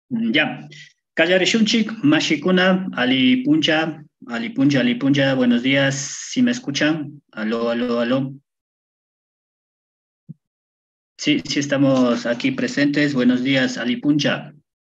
Ya. Kallarishunchik, Mashikuna, Ali Puncha, buenos días, ¿si me escuchan? Aló, aló, aló. Sí, sí estamos aquí presentes. Buenos días, Ali Puncha.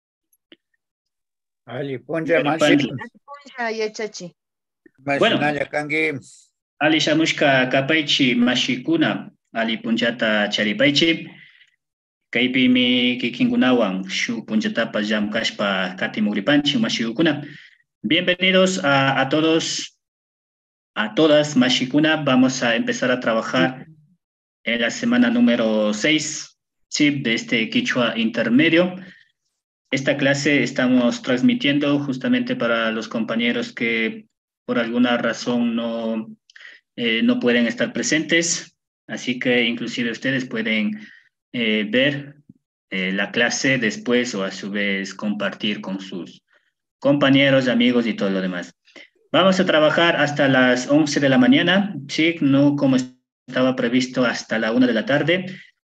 Ali puncha mashi Yaripancho. Punja yachachi. Bueno, mashinalla kangi. Ali Shamushka Kapaichi, Mashikuna, Ali Punchata Charipaichi. Kaypimi kikinkunawan shu punchatapas llamkashpa kati mugripanchi mashikuna. Bienvenidos a todos, a todas, Mashikuna. Vamos a empezar a trabajar en la semana número 6, ¿sí? De este Quichua intermedio. Esta clase estamos transmitiendo justamente para los compañeros que por alguna razón no pueden estar presentes, así que inclusive ustedes pueden ver la clase después o a su vez compartir con sus compañeros, amigos y todo lo demás. Vamos a trabajar hasta las 11 de la mañana, ¿sí? No como estaba previsto hasta la 1 de la tarde,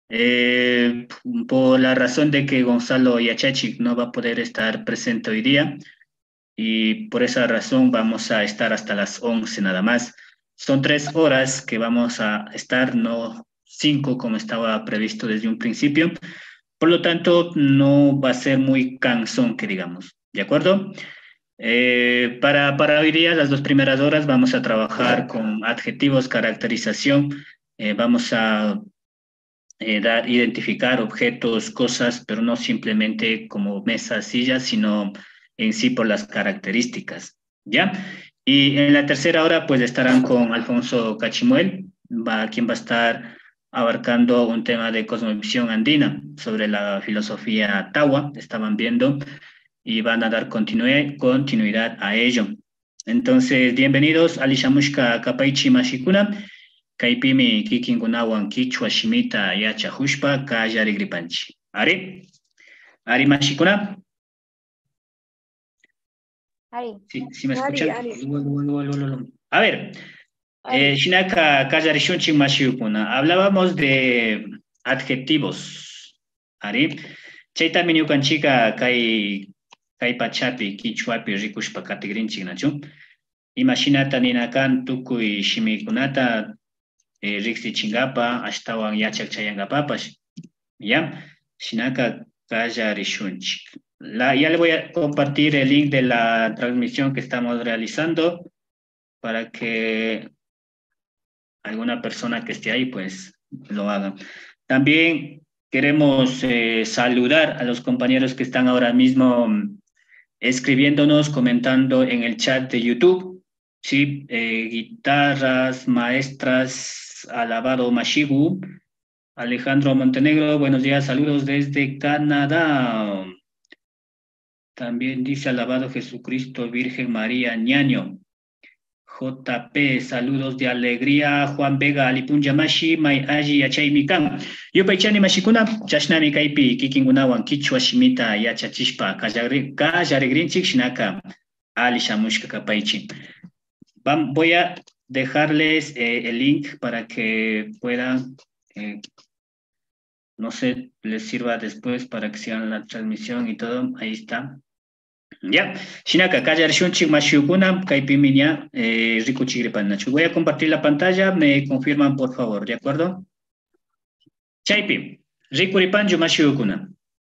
por la razón de que Gonzalo Yachachi no va a poder estar presente hoy día y por esa razón vamos a estar hasta las 11 nada más. Son 3 horas que vamos a estar, no 5 como estaba previsto desde un principio. Por lo tanto, no va a ser muy cansón, que digamos. ¿De acuerdo? Para hoy día, las 2 primeras horas, vamos a trabajar con adjetivos, caracterización. Vamos a identificar objetos, cosas, pero no simplemente como mesas, sillas, sino en sí por las características. ¿Ya? Y en la tercera hora, pues estarán con Alfonso Cachimuel, quien va a estar abarcando un tema de cosmovisión andina sobre la filosofía Tawa, estaban viendo, y van a dar continuidad a ello. Entonces, bienvenidos a Lishamushka Kapaichi Mashikuna, Kaipimi Kikingunawan Kichwa Shimita Yacha Hushpa Kajari Gripanchi. Ari Mashikuna. Ari. Sí me escuchan. Ari. A ver, Shinaka Kajari Shunchi Mashikuna. Hablábamos de adjetivos. Ari. Chaita Minyukanchika Kai Pachapi Kichwapi Rikushpa Katigrinchi Nachu. Imashinata Ninakan Tukui Shimikunata Rixi Chingapa, Ashtawan Yachak Chayangapapash. ¿Ya? Shinaka Kaya Rishunchik. Ya le voy a compartir el link de la transmisión que estamos realizando para que alguna persona que esté ahí pues lo haga. También queremos saludar a los compañeros que están ahora mismo escribiéndonos, comentando en el chat de YouTube. Sí, guitarras, maestras, Alabado Mashigu, Alejandro Montenegro, buenos días, saludos desde Canadá. También dice Alabado Jesucristo, Virgen María, ñaño. JP, saludos de alegría, Juan Vega, Alipun Yamashi, May Aji, Yachay Mikan. Yo paichani mashikuna, chashnami kaipi, kikingunawan, kichwa shimita, yachachishpa, kajaregrinchik, shinaka, Ali Shamushka kapaichi. Voy a dejarles el link para que puedan, no sé, les sirva después para que sigan la transmisión y todo. Ahí está. Ya, Shinaka, Kallar Shunchik Mashiukuna, Kaipiminia, Rico Chigripanachu. Voy a compartir la pantalla, me confirman por favor, ¿de acuerdo? Chaipi, Rico Ripanju Mashiukuna.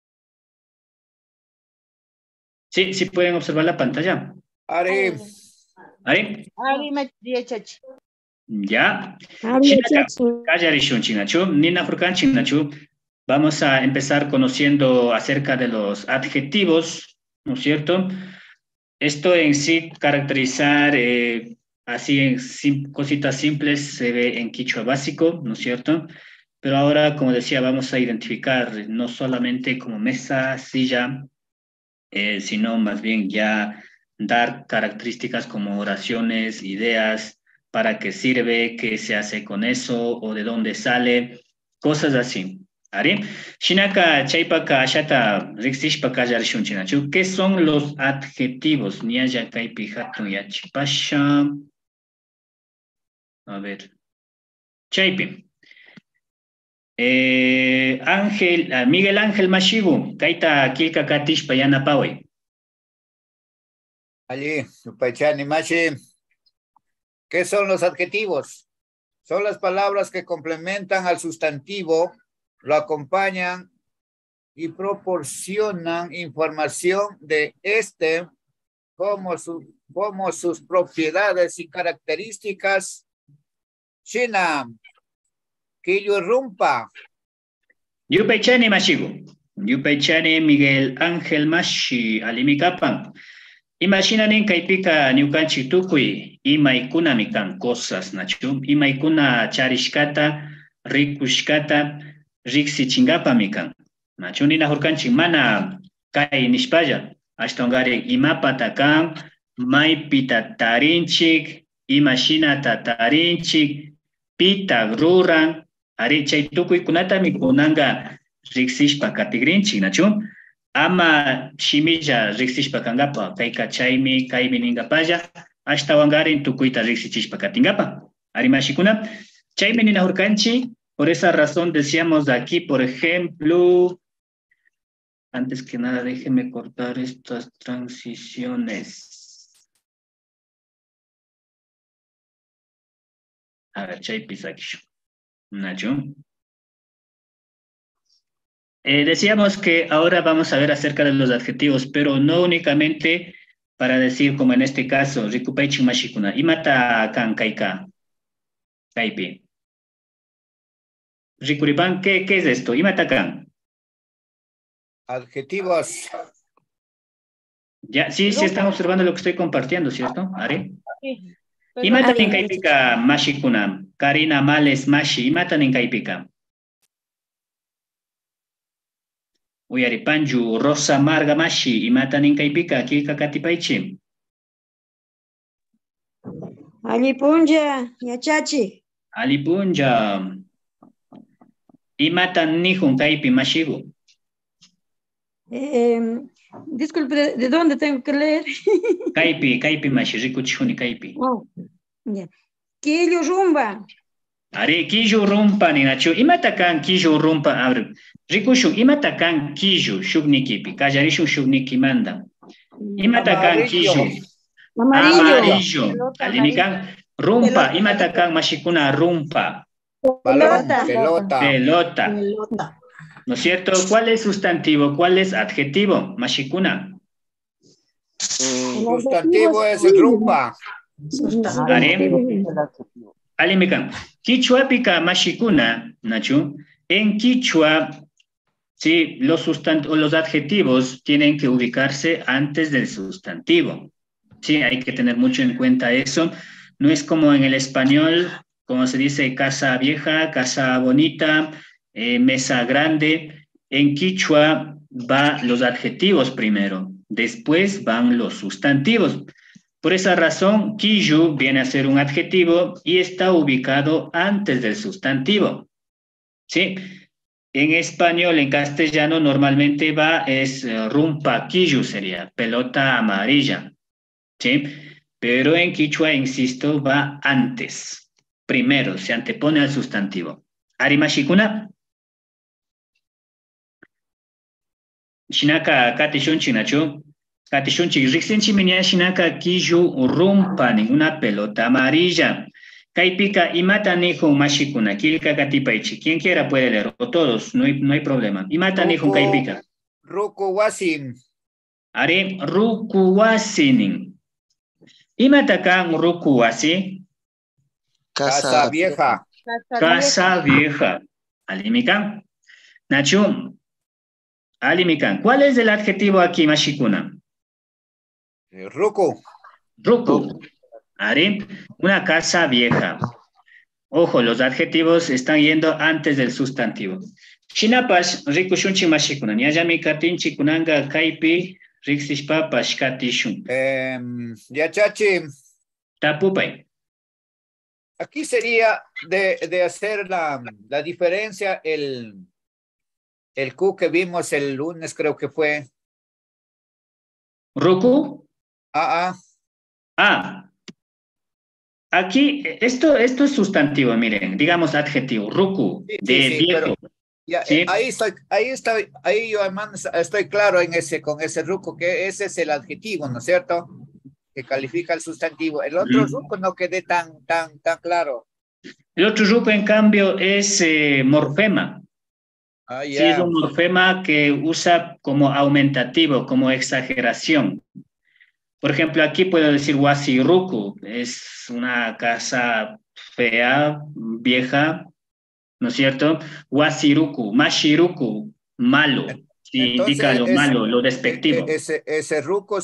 Sí, sí pueden observar la pantalla. Ari. ¿Ari? Ari yachachi. Ya. Shinaka, Kallar Shunchik Nachu, Nina Furkanchik Nachu. Vamos a empezar conociendo acerca de los adjetivos, ¿no es cierto? Esto en sí, caracterizar así en cositas simples, se ve en quichua básico, ¿no es cierto? Pero ahora, como decía, vamos a identificar no solamente como mesa, silla, sino más bien ya dar características como oraciones, ideas, para qué sirve, qué se hace con eso o de dónde sale, cosas así. ¿Ari? Shinaka, Chaipaka, Ashata, Rixishpaka, Yarshunchinachu. ¿Qué son los adjetivos? Niaya, Kaipi, Hatu, Yachipasha. A ver. Chaipi. Miguel Ángel Mashigu, kaita kilka katish payana pawe. Allí, Upaychani Mashi. ¿Qué son los adjetivos? Son las palabras que complementan al sustantivo, lo acompañan y proporcionan información de este como sus propiedades y características. China, Quillo Rumpa. Yupaychani Mashigu. Yupaychani Miguel Ángel Mashi Alimikapan. Imaginanin kaipika ñukanchik tukuy imaykunami kan cosas nachu imaykuna charishkata rikushkata riksichinkapami kan nachu ninahurkanchik mana kay nishpalla ashtongarin imapata kan maypita tarinchik imashinata tarinchik pita ruran ari chay tukuykunatami kunanga riksishpa katigrinchik nachu ama shimilla riksishpa kangapa kayka chaymi kaymi ningapalla hasta wangarin tukuyta riksichishpa katingapa arimashikuna chaymi ninahurkanchik. Por esa razón decíamos aquí, por ejemplo, antes que nada déjenme cortar estas transiciones. A ver, chay pisakishu nacho. Decíamos que ahora vamos a ver acerca de los adjetivos, pero no únicamente para decir, como en este caso, Rikupaichi Mashikuna, Imata kan kaika, kaipi. Rikuripan, ¿qué es esto? Imata kan. Adjetivos. Ya, sí están observando lo que estoy compartiendo, ¿cierto? ¿Ari? Sí. Imata nin kaipika Mashikuna, Karina Males Mashi, Imata nin kaipika. Uyaripanju, Rosa Marga Mashi, Imata nin kaipika, kilka katipaichi. Alipunja, yachachi. Alipunja. Imata nihun kaipi Mashigu. Disculpe, ¿de dónde tengo que leer? Kaipi Mashi, rikuchuni kaipi. Oh, ya. Quillo rumba. Are killu rumpa ni nachu. Imata kan killu rumpa. Abre. Rikushu, imata kan killu shugnikipi. Kallarishu shugniki manda. Imata kan killu. Amarillo. Alinikan rumpa. Imata kan mashikuna rumpa. Pelota. ¿No es cierto? ¿Cuál es sustantivo? ¿Cuál es adjetivo? Mashikuna. Sustantivo es rumpa. Alimikan. Quichua pica mashikuna, Nachu. En Quichua, sí, los adjetivos tienen que ubicarse antes del sustantivo. Sí, hay que tener mucho en cuenta eso. No es como en el español, como se dice casa vieja, casa bonita, mesa grande. En Quichua van los adjetivos primero, después van los sustantivos. Por esa razón, Quillu viene a ser un adjetivo y está ubicado antes del sustantivo. ¿Sí? En español, en castellano, normalmente es rumpa Quillu, sería pelota amarilla. ¿Sí? Pero en quichua, insisto, va antes. Primero, se antepone al sustantivo. Arimashikuna. Shinaka katishunchi nachu. Katishunchi riksenchi minia shinaka Quillu rumpa ninguna pelota amarilla. Kaipika imata nihun mashikuna kilka katipaichi. Quien quiera puede leer, o todos, no hay problema. Imata nihun kaipika. Rukuwasin. Are rukuwasinin. Imata kan rukuwasi. Casa vieja. Casa vieja. Alimikan. Nachu. Alimikan. ¿Cuál es el adjetivo aquí, mashikuna? Ruku. Ruku. Are, una casa vieja. Ojo, los adjetivos están yendo antes del sustantivo. Shinapash, rikushunchi mashikuna. Nyayami katinchi kunanga kaipi, riksishpapash katishun. Yachachi. Tapupay. Aquí sería de hacer la diferencia el Q que vimos el lunes, creo que fue. ¿Ruku? Ah. Aquí, esto es sustantivo, miren, digamos adjetivo, ruku, Sí, de sí, viejo. Ya, ¿Sí? ahí yo hermano, estoy claro con ese ruco, que ese es el adjetivo, ¿no es cierto? Que califica el sustantivo. El otro ruco no quedé tan claro. El otro ruku, en cambio, es morfema. Ah, Sí, es ya. un morfema que usa como aumentativo, como exageración. Por ejemplo, aquí puedo decir wasiruku, es una casa fea, vieja, ¿no es cierto? Wasiruku, mashiruku, malo, sí, indica Entonces, lo malo, lo despectivo. ese ruco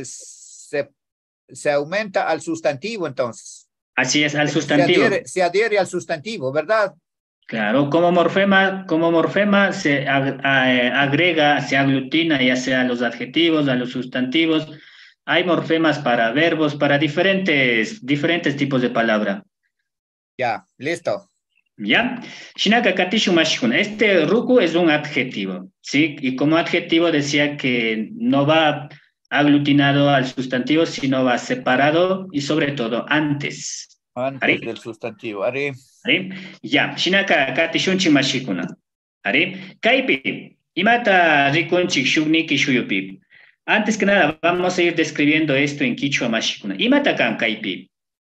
se aumenta al sustantivo, entonces. Así es, al sustantivo. Se adhiere al sustantivo, ¿verdad? Claro, como morfema se agrega, se aglutina ya sea a los adjetivos, a los sustantivos. Hay morfemas para verbos, para diferentes tipos de palabra. Ya, listo. ¿Ya? Shinaka katishu mashikuna. Este ruku es un adjetivo, ¿sí? Y como adjetivo decía que no va aglutinado al sustantivo, sino va separado y sobre todo antes. Antes ¿Ari? del sustantivo. Ari. ¿Ari? Ya, shinaka katishunchi mashikuna. ¿Ari? Kaipi, imata rikunchik shugniki shuyupi. Antes que nada, vamos a ir describiendo esto en Quichua mashikuna. Imata kan kaipi.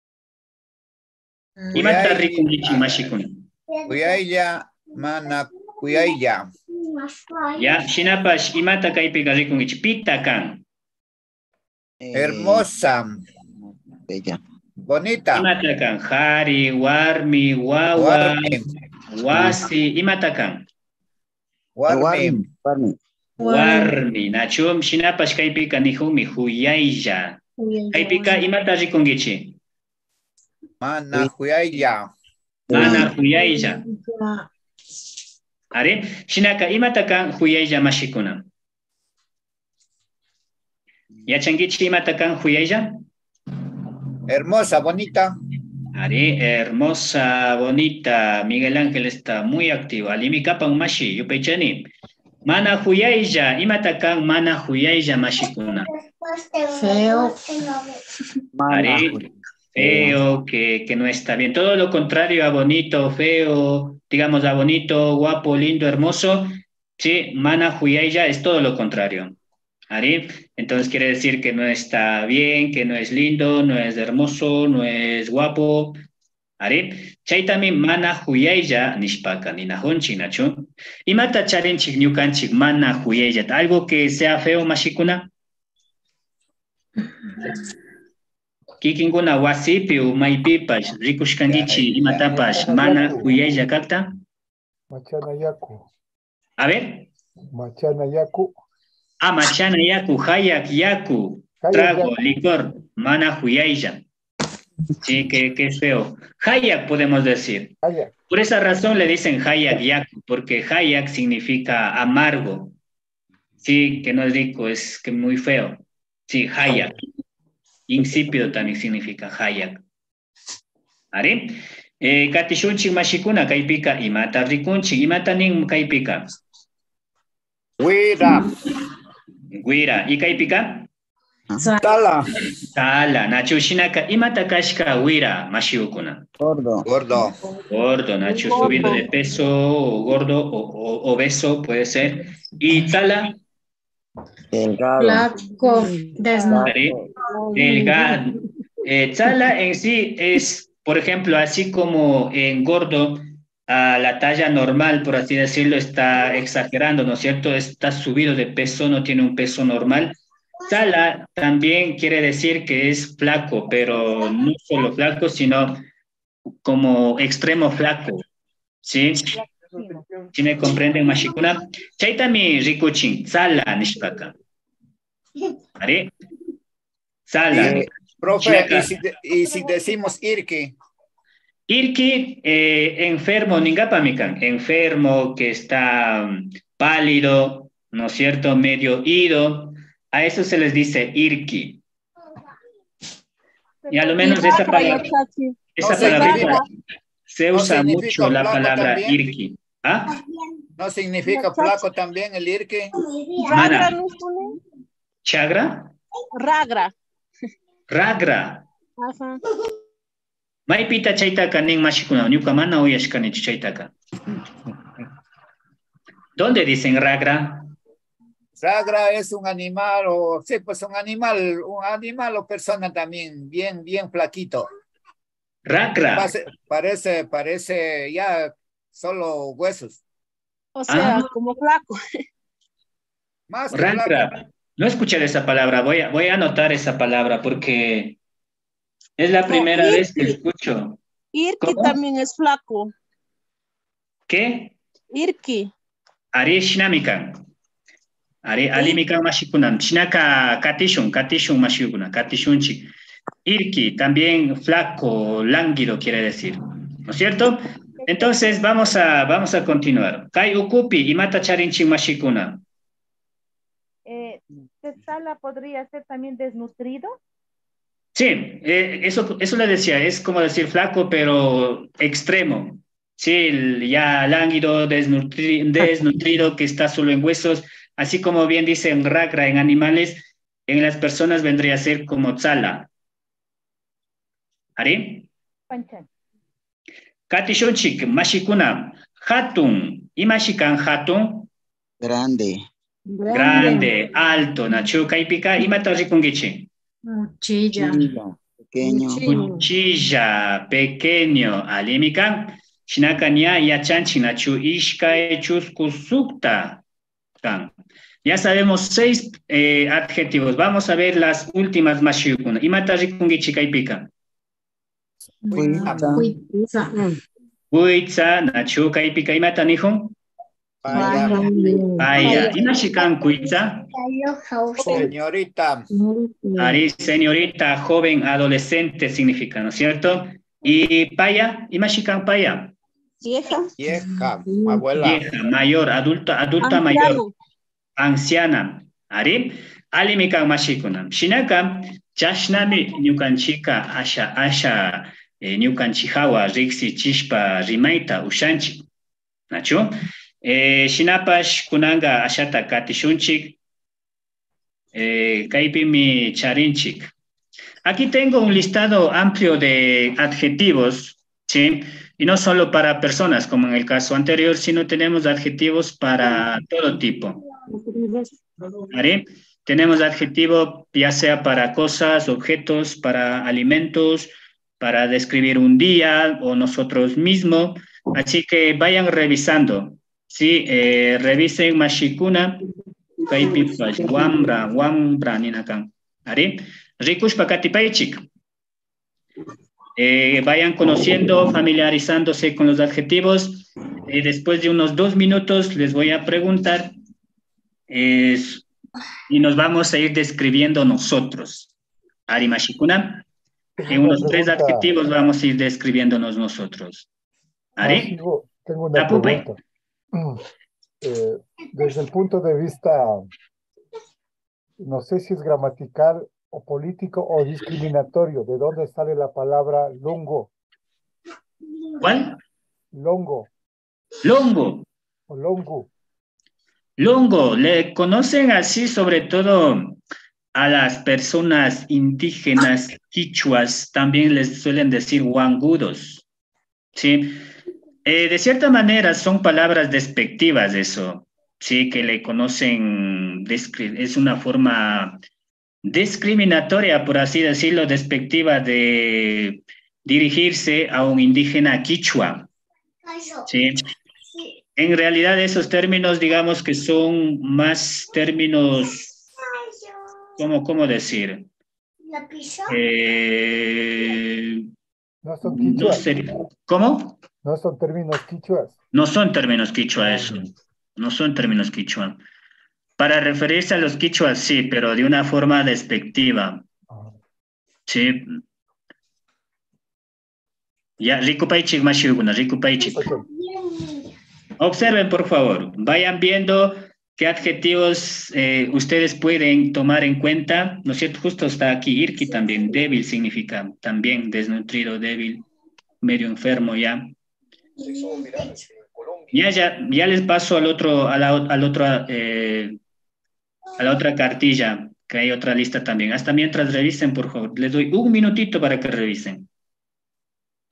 Imata rikunchik mashikuna. Kuyaylla, mana kuyaylla. Ya, shinapash imata kaipi rikunchik pita kan. Hermosa. Bella. Bonita. Imata kan hari, warmi, wawa, Warmi. wasi, imata kan. Warmi. Warmi, nachum shinapash kaipi kanihumi huyayja. Kaipika imata rikungichi. Mana kuyaylla. Mana huyayja. Ari, shinaka imata kan huyayja mashikuna. Yachangichi imata kan huyayja. Hermosa, bonita. Ari, hermosa, bonita. Miguel Ángel está muy activo. Alimi kapan mashi, yupechani. Mana huyayja, imata kan mana huyayja mashikuna. Feo. Ari, feo, que no está bien. Todo lo contrario a bonito, feo, digamos a bonito, guapo, lindo, hermoso. Sí, mana huyayja es todo lo contrario. ¿Ari? Entonces quiere decir que no está bien, que no es lindo, no es hermoso, no es guapo. ¿Ari? Chaitami mana huyayja nishpaka ninahonchi nacho. Y mata charinchik ñukanchik mana huyayja. Algo que sea feo, mashikuna. Kikinguna wasipi o maypipash rikushkangichi imatapash mana huyayja kakta. Machana yaku. A ver. Machana yaku. Ah, machana yaku, hayak yaku, trago, licor, mana huyayja. Sí, que es feo. Hayak podemos decir. Hayak. Por esa razón le dicen hayak yaku, porque hayak significa amargo. Sí, que no es rico, es que muy feo. Sí, hayak. Insípido también significa hayak. ¿Ari? Katishunchik mashikuna kaipika imata rikunchik, imata nin kaipika. Guira. Guira. ¿Y kaipika? Tala. Tala. Nacho shinaka imata kashka guira mashiukuna. Gordo. Gordo. Gordo, Nacho, subido de peso, o gordo, o obeso, puede ser. Y tala. Delgado. Flaco. ¿Ari? Delgado. Tala en sí es, por ejemplo, así como en gordo, a la talla normal, por así decirlo, está exagerando, ¿no es cierto? Está subido de peso, no tiene un peso normal. Tala también quiere decir que es flaco, pero no solo flaco, sino como extremo flaco, ¿sí? ¿Sí me comprenden, mashikuna? Chaitami rikuchin, sala nishpaka. ¿Vale? Sala. Profe, y si decimos irki. Irki, enfermo, ningapamikan, enfermo, que está pálido, ¿no es cierto? Medio ido, a eso se les dice irki. Y a lo menos esa palabra se usa mucho la palabra también. irki. ¿Ah? ¿No significa flaco también el irki? Mana. ¿Chagra? Ragra. Ragra. Ajá. Maipita chaytaka nin mashikuna, ñuka mana uyashkanichu chaytaka. ¿Dónde dicen ragra? Ragra es un animal, o sí, pues un animal o persona también, bien flaquito. Ragra. Parece ya solo huesos. O sea, como flaco. Más que Ragra. flaco. No escuché esa palabra, voy a anotar esa palabra porque es la primera vez que escucho. Irki también es flaco. ¿Qué? Irki. Ari shinamikan. Ari alimikan mashikunan. Shinaka katishun mashikuna, katishunchik. Irki, también flaco, lánguido quiere decir. ¿No es cierto? Entonces vamos a continuar. Kai ukupi imata charinchin mashikuna. ¿Sala podría ser también desnutrido? Sí, eso le decía, es como decir flaco, pero extremo. Sí, ya lánguido, desnutrido, que está solo en huesos, así como bien dicen ragra en animales, en las personas vendría a ser como tzala. ¿Ari? Panchan. Katishonchik, mashikuna, hatun, imashikan hatun. Grande. Grande, alto, nachu, kaipika, imata rikungichi. Mochila. Pequeño. Cuchilla, pequeño, alimikan, shinakanya yachanchi nachu ishkai chusku sukta. Ya sabemos 6 adjetivos. Vamos a ver las últimas mashikuna. Imata rikungichi kaipika. Kuitza, nachu kaipika, imata nihon. Paya. Imashikan kuitza. Señorita. Ari, señorita, joven, adolescente significa, ¿no es cierto? Y paya, imashikan paya. Vieja, abuela. Vieja, mayor, adulta mayor. Anciana. Ari, alimikan mashikunan. Shinaka, chashnami ñukanchika asha ñukanchihawa riksi chishpa rimaita ushanchik. ¿Nacho? Shinapash kunanga ashata katishunchik. Kaipimi charinchik. Aquí tengo un listado amplio de adjetivos, ¿sí? Y no solo para personas, como en el caso anterior, sino tenemos adjetivos para todo tipo. ¿Vale? Tenemos adjetivo ya sea para cosas, objetos, para alimentos, para describir un día o nosotros mismos. Así que vayan revisando, ¿sí? Revisen mashikuna. Kaipipash, wambra ninakan. ¿Ari? Rikush pakatipaichik. Vayan conociendo, familiarizándose con los adjetivos. Después de unos 2 minutos les voy a preguntar y nos vamos a ir describiendo nosotros. Ari Mashikuna. En unos 3 adjetivos vamos a ir describiéndonos nosotros. ¿Ari? Tengo una pregunta. Desde el punto de vista, no sé si es gramatical o político o discriminatorio, ¿de dónde sale la palabra longo? ¿Cuál? Longo. Longo. O longo. Longo, le conocen así sobre todo a las personas indígenas quichuas, también les suelen decir huangudos, ¿sí? De cierta manera son palabras despectivas eso, sí, que le conocen, es una forma discriminatoria, por así decirlo, despectiva de dirigirse a un indígena quichua, sí. En realidad esos términos, digamos que son más términos, ¿cómo decir? No son quichuas. ¿Cómo? No son términos quichuas. No son términos quichua eso. No son términos quichua. Para referirse a los quichuas, sí, pero de una forma despectiva. Sí. Ya, rikupaichik mashiguna, rikupaichik. Observen, por favor. Vayan viendo qué adjetivos ustedes pueden tomar en cuenta. ¿No es cierto? Justo está aquí Irki también. Débil significa también desnutrido, débil, medio enfermo ya. Ya les paso a la otra cartilla, que hay otra lista también. Hasta mientras revisen, por favor. Les doy 1 minutito para que revisen.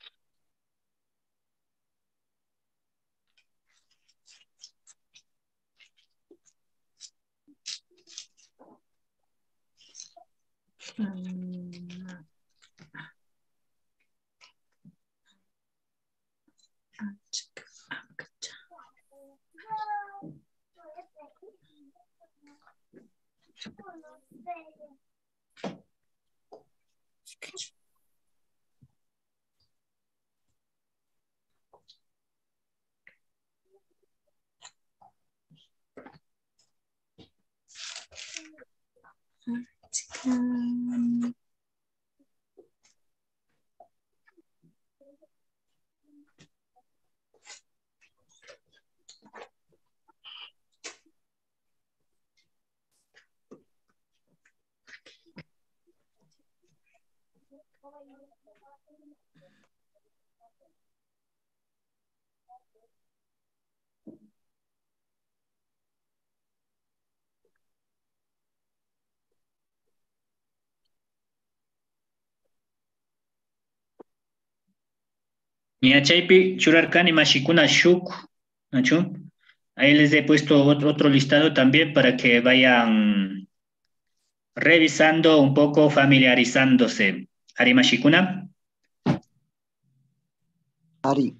Ñachaypi churarkani mashikuna shuk, ¿nachu? Ahí les he puesto otro listado también para que vayan revisando un poco, familiarizándose. Ari mashikuna. Ari.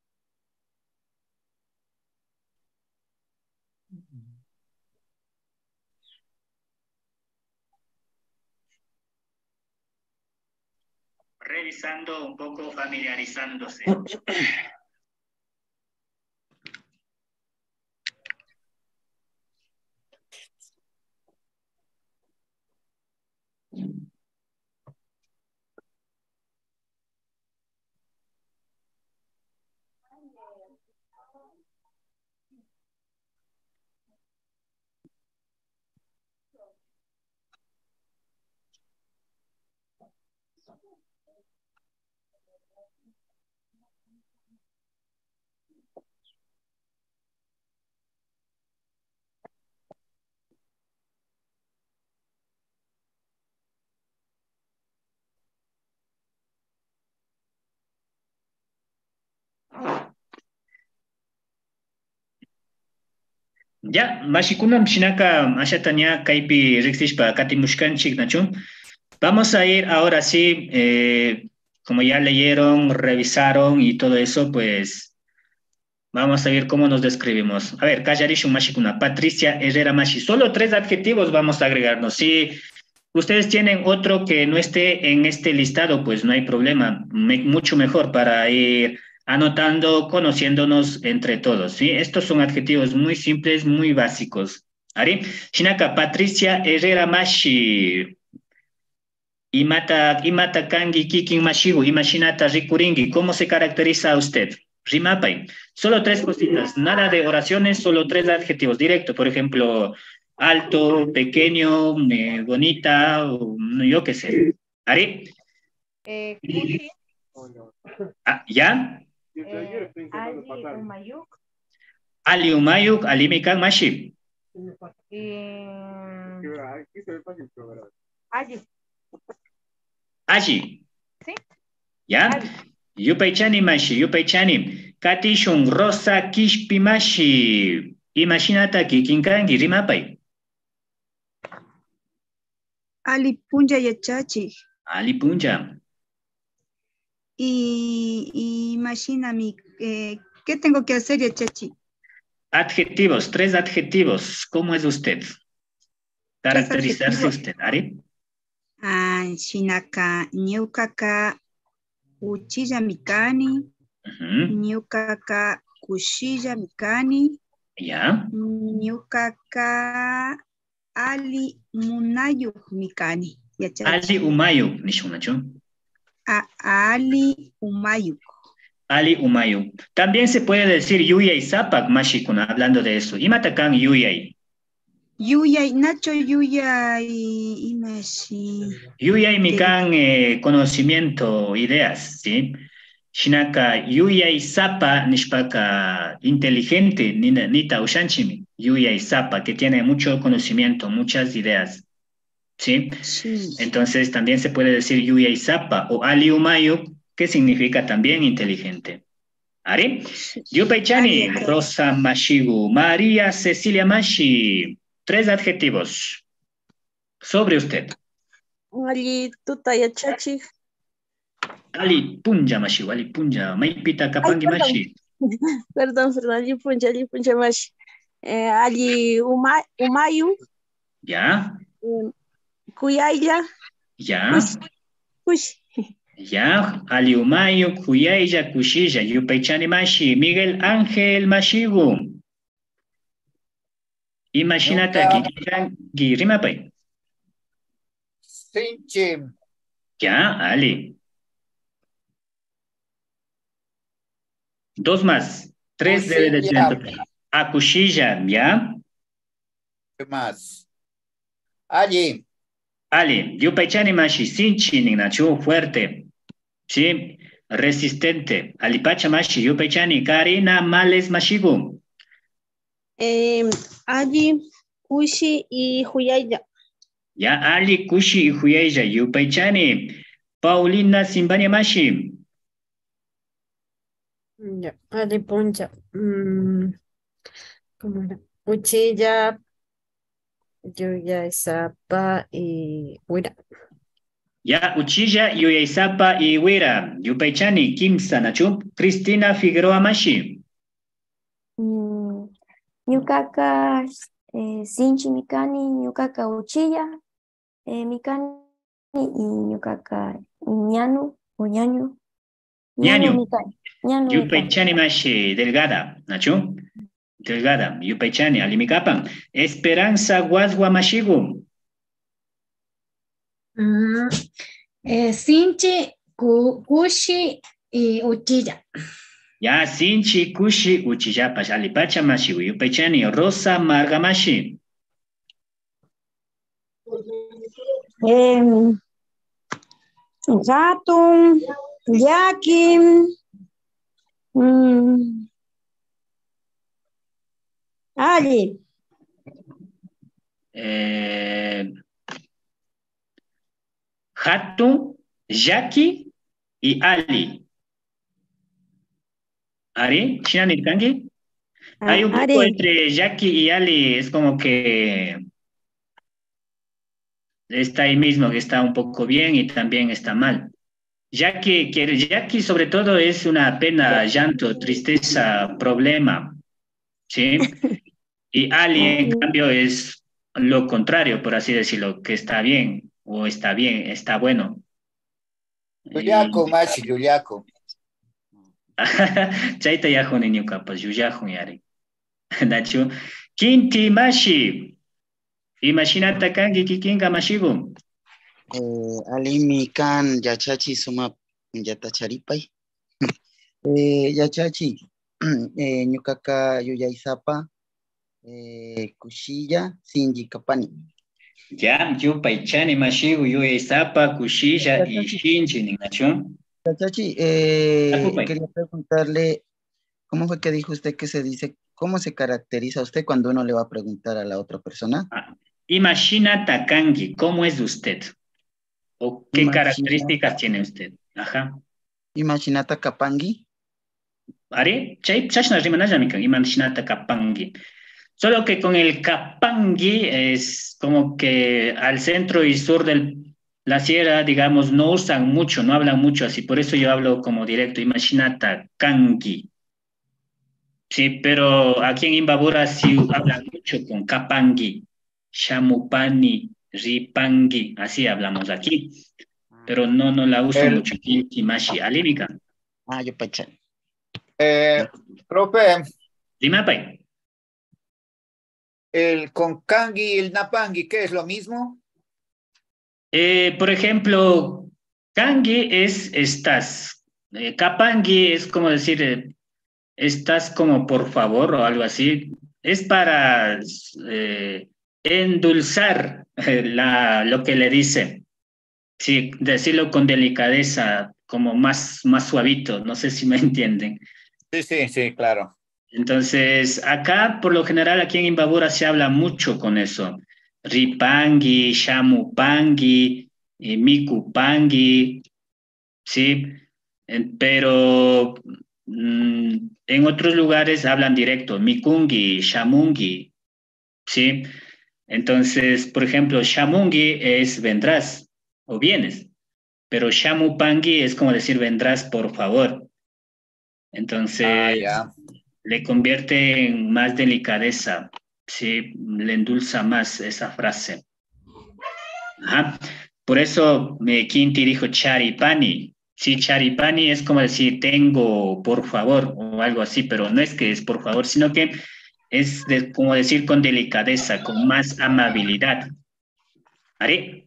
Revisando un poco, familiarizándose. Ya, mashikunam shinaka ashatanya kaipi rixishpa katimushkanchik, nachu. Vamos a ir ahora sí, como ya leyeron, revisaron y todo eso, pues vamos a ver cómo nos describimos. A ver, Kajarishun Mashikuna, Patricia Herrera Mashi. Solo 3 adjetivos vamos a agregarnos. Si ustedes tienen otro que no esté en este listado, pues no hay problema. Mucho mejor para ir anotando, conociéndonos entre todos, ¿sí? Estos son adjetivos muy simples, muy básicos. ¿Ari? Shinaka, Patricia Herrera Mashi. Imata kangi kikin mashigu, imashinata rikuringi. ¿Cómo se caracteriza usted? Rimapay. Solo 3 cositas, nada de oraciones, solo 3 adjetivos directos. Por ejemplo, alto, pequeño, bonita, o, yo qué sé. ¿Ari? Kushi, ¿Ya? Ali Umayuk, Ali Umayuk, Ali Mikan Mashi. Allí, Allí. ¿sí? ¿Ya? Ali. Yupaychani Mashi, Yupaychani. Katishun Rosa Kishpi Mashi. Imashinata kikinkangi, rimapay. Ali punja yachachi. Ali Punja. Y imagina mi, ¿qué tengo que hacer yachachi? Adjetivos, 3 adjetivos. ¿Cómo es usted? Caracterizarse adjetivos. usted, Ari. Shinaka, ñukaka, uchilla mikani, ñukaka, kushilla mikani, Ya. ñukaka, ali munayu mikani. Yachachi. Ali Umayu, nishunacho. Ali umayu. Ali Umayu. También se puede decir Yuya y Zapak, Mashikuna, hablando de eso. Imatakan Yuyay. Yuyay, Nacho Yuyay, imashi. Yuyay Mikan conocimiento, ideas, ¿sí? Shinaka Yuyay Zapa, Nishpaka inteligente, Nita Ushanchimi. Yuyay Zapa, que tiene mucho conocimiento, muchas ideas. ¿Sí? Sí. Entonces también se puede decir Yuyay Zapa o Ali Umayu, que significa también inteligente. ¿Ari? Yupaychani, Rosa Mashigu, María Cecilia Mashi. 3 adjetivos sobre usted. Ali tuta yachachi. Ali punja mashi, ali punja. Maipita Ay, kapangi perdón. mashi. Perdón, ali puncha mashi. Ali umayu, Ya, kuyaylla, ya, kush, kush. ya. Ali umayo, kuyaya, kushilla. Yupaychani mashi. Miguel Ángel mashigu. Imagínate aquí. Rimapay. Sinchi. Ya, Ali. Dos más. Tres debe de Cuchilla. tener. Akushilla, ¿ya? ¿Qué más? Allí. Ali, yupaychani mashi, sinchi ninachu, fuerte. ¿Sí? Resistente. Alipacha mashi, yupaychani, Karina Males mashigu. Ali, kushi y huyaylla. Ya, Ali, Kushi y Huyeja, yupaychani. Paulina Simbania mashi. Ya, Ali puncha. ¿Cómo era? Cuchilla, Yuya, Zapa y Huira. Ya, Uchilla, Yuyaizapa y Wira. Yupaychani, Kimsa nachu. Cristina Figueroa mashi. Ñukaqa sinchi mikani, ñukaqa uchilla mikani y ñukaqa ñanu o ñañu. Ñañu. Mikani. Ñanu mikani. Yupaychani mashi, delgada, nachu. Delgada, yupaychani, alimikapan. Esperanza Guasgua mashigu. Sinchi, Kushi y Uchilla. Ya, Sinchi, Kushi, Uchillapash, Alipacha mashigu. Yupaychani, Rosa Margamashi. Ratun, yakin, Ali. Hatun, Jackie y Ali. ¿Ari? ¿Shinani Kangi? Hay un poco entre Jackie y Ali, es como que está ahí mismo, que está un poco bien y también está mal. Jackie sobre todo es una pena, llanto, tristeza, problema, ¿sí? Y Ali, en cambio, es lo contrario, por así decirlo, que está bien, o está bien, está bueno. Yuyaco, machi, yuyaco. Chaita yajo ni ñukapas, yuyajo yari. Nachu. Kinti mashi. Imagínate kangi kikinga mashigu. Alimi kan yachachi suma yatacharipay. Yachachi ñukaka yuyaysapa kushilla sinji kapani. Ya, yupaychani mashigu yuyaysapa kushilla y shinchi ni nachu. Yachachi, quería preguntarle, ¿cómo fue que dijo usted que se dice, cómo se caracteriza usted cuando uno le va a preguntar a la otra persona? Imagínate kangi, ¿cómo es usted? ¿O qué características tiene usted? Ajá. Imagínate kapangi. ¿Ari? Chay, chashna rimanajamikan, imagínate kapangi. Solo que con el kapangi es como que al centro y sur de la sierra, digamos, no usan mucho, no hablan mucho así. Por eso yo hablo como directo, imagínate kangi. Sí, pero aquí en Imbabura sí hablan mucho con kapangi, shamupani, ripangi, así hablamos aquí. Pero no la uso mucho aquí, kimashi, alímica. Yo pachán. Profe. Dime, pay. El con kangi y el napangi, ¿qué es lo mismo? Por ejemplo, kangi es estás. Kapangi es como decir, estás como por favor o algo así. Es para endulzar lo que le dice. Sí, decirlo con delicadeza, como más suavito. No sé si me entienden. Sí, claro. Entonces, acá, por lo general, aquí en Imbabura se habla mucho con eso. Ripangi, shamupangi, mikupangi, ¿sí? Pero en otros lugares hablan directo, mikungi, shamungi, ¿sí? Entonces, por ejemplo, shamungi es vendrás, o vienes. Pero Shamupangui es como decir vendrás por favor. Entonces, ya. le convierte en más delicadeza, ¿sí? Le endulza más esa frase. Ajá. Por eso Quinti dijo charipani. Sí, charipani es como decir tengo, por favor, o algo así, pero no es que es por favor, sino que es como decir con delicadeza, con más amabilidad. ¿Ari?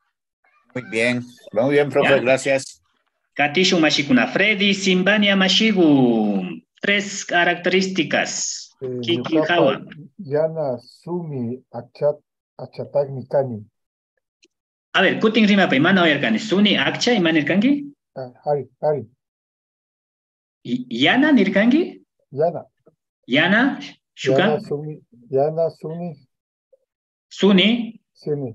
Muy bien, profe, Ya. gracias. Katishu Mashikuna, Freddy Simbania Mashigu. 3 características. Kiki Hawa. Yana Sumi Achatag Mikani. A ver, Kutin Rima Paimana Oyarkani. Suni Akcha y Manirkangi. Hari. Yana Nirkangi. Yana. Yana Shukan. Yana Suni. Suni. Suni.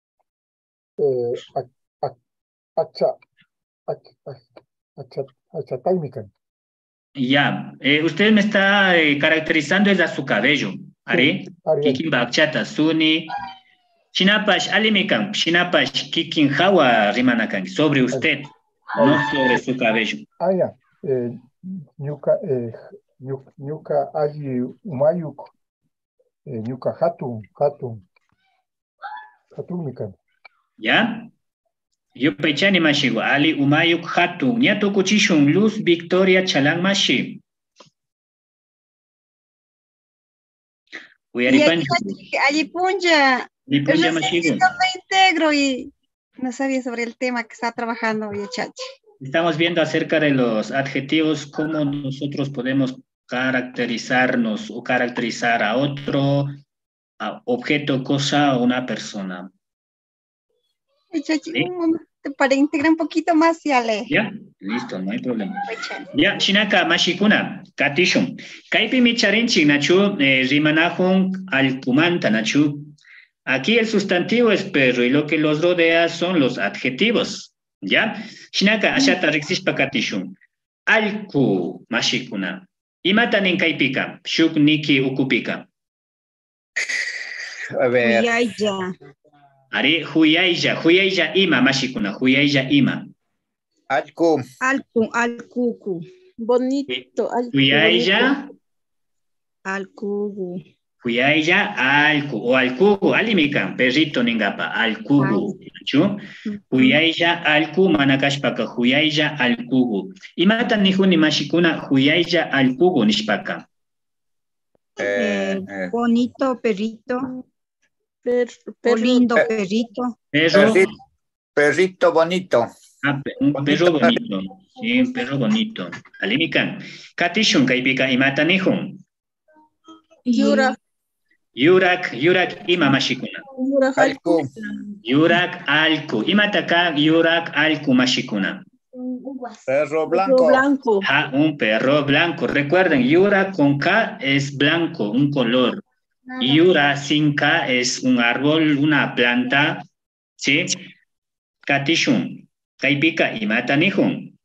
Achatag Mikani. Ya, usted me está caracterizando es a su cabello. ¿Ari? Kikin Bakchata, Suni. Shinapash Alimikan, Shinapash Kikin Hawa Rimanakan, sobre usted, no sobre su cabello. Ya. Ñuka Alli Umayuk. Ñuka Hatun Mikan. ¿Ya? Yo pechani mashigo, Ali Umayuk Hatun, Niato Kuchishun, Luz Victoria Chalang Mashi. Alipunja. Alipunja Mashigo. Me integro y no sabía sobre el tema que está trabajando Chachi. Estamos viendo acerca de los adjetivos, cómo nosotros podemos caracterizarnos o caracterizar a otro a objeto, cosa o una persona. Chachi, ¿sí? Un momento para integrar un poquito más y ale. Ya, listo, no hay problema. Ya, Shinaka Mashikuna, Katishun. Kaipi Micharinchi, Nachu, Rimanajun, Alcumanta, Nachu. Aquí el sustantivo es perro y lo que los rodea son los adjetivos. ¿Ya? Shinaka Ashata Rixishpa Katishun. Alku Mashikuna. Imatan en Kaipika, Shuk Niki Ukupika. A ver. Ari, Huyayja ima, Mashikuna, Huyayja ima. Alku. Bonito. Huyayja. Alkugu. Huyayja alku, o alkugu, alimikan, perrito ningapa, alkugu. Huyayja alku, manakashpaka, Huyayja alkugu. Imata nihuni Mashikuna, Huyayja alkugu nishpaka. Bonito, perrito. Lindo perrito. Perrito bonito. Un perro bonito. Sí, un perro bonito. Alimikan. Katishun kaipika imata nihun. Yurak ima Mashikuna. Yurak alku. Imataka yurak alku Mashikuna. Perro blanco. Un perro blanco. Recuerden, Yura con K es blanco, un color. Yura sin K es un árbol, una planta. ¿Sí? Katishun. Kaipika imata nihun.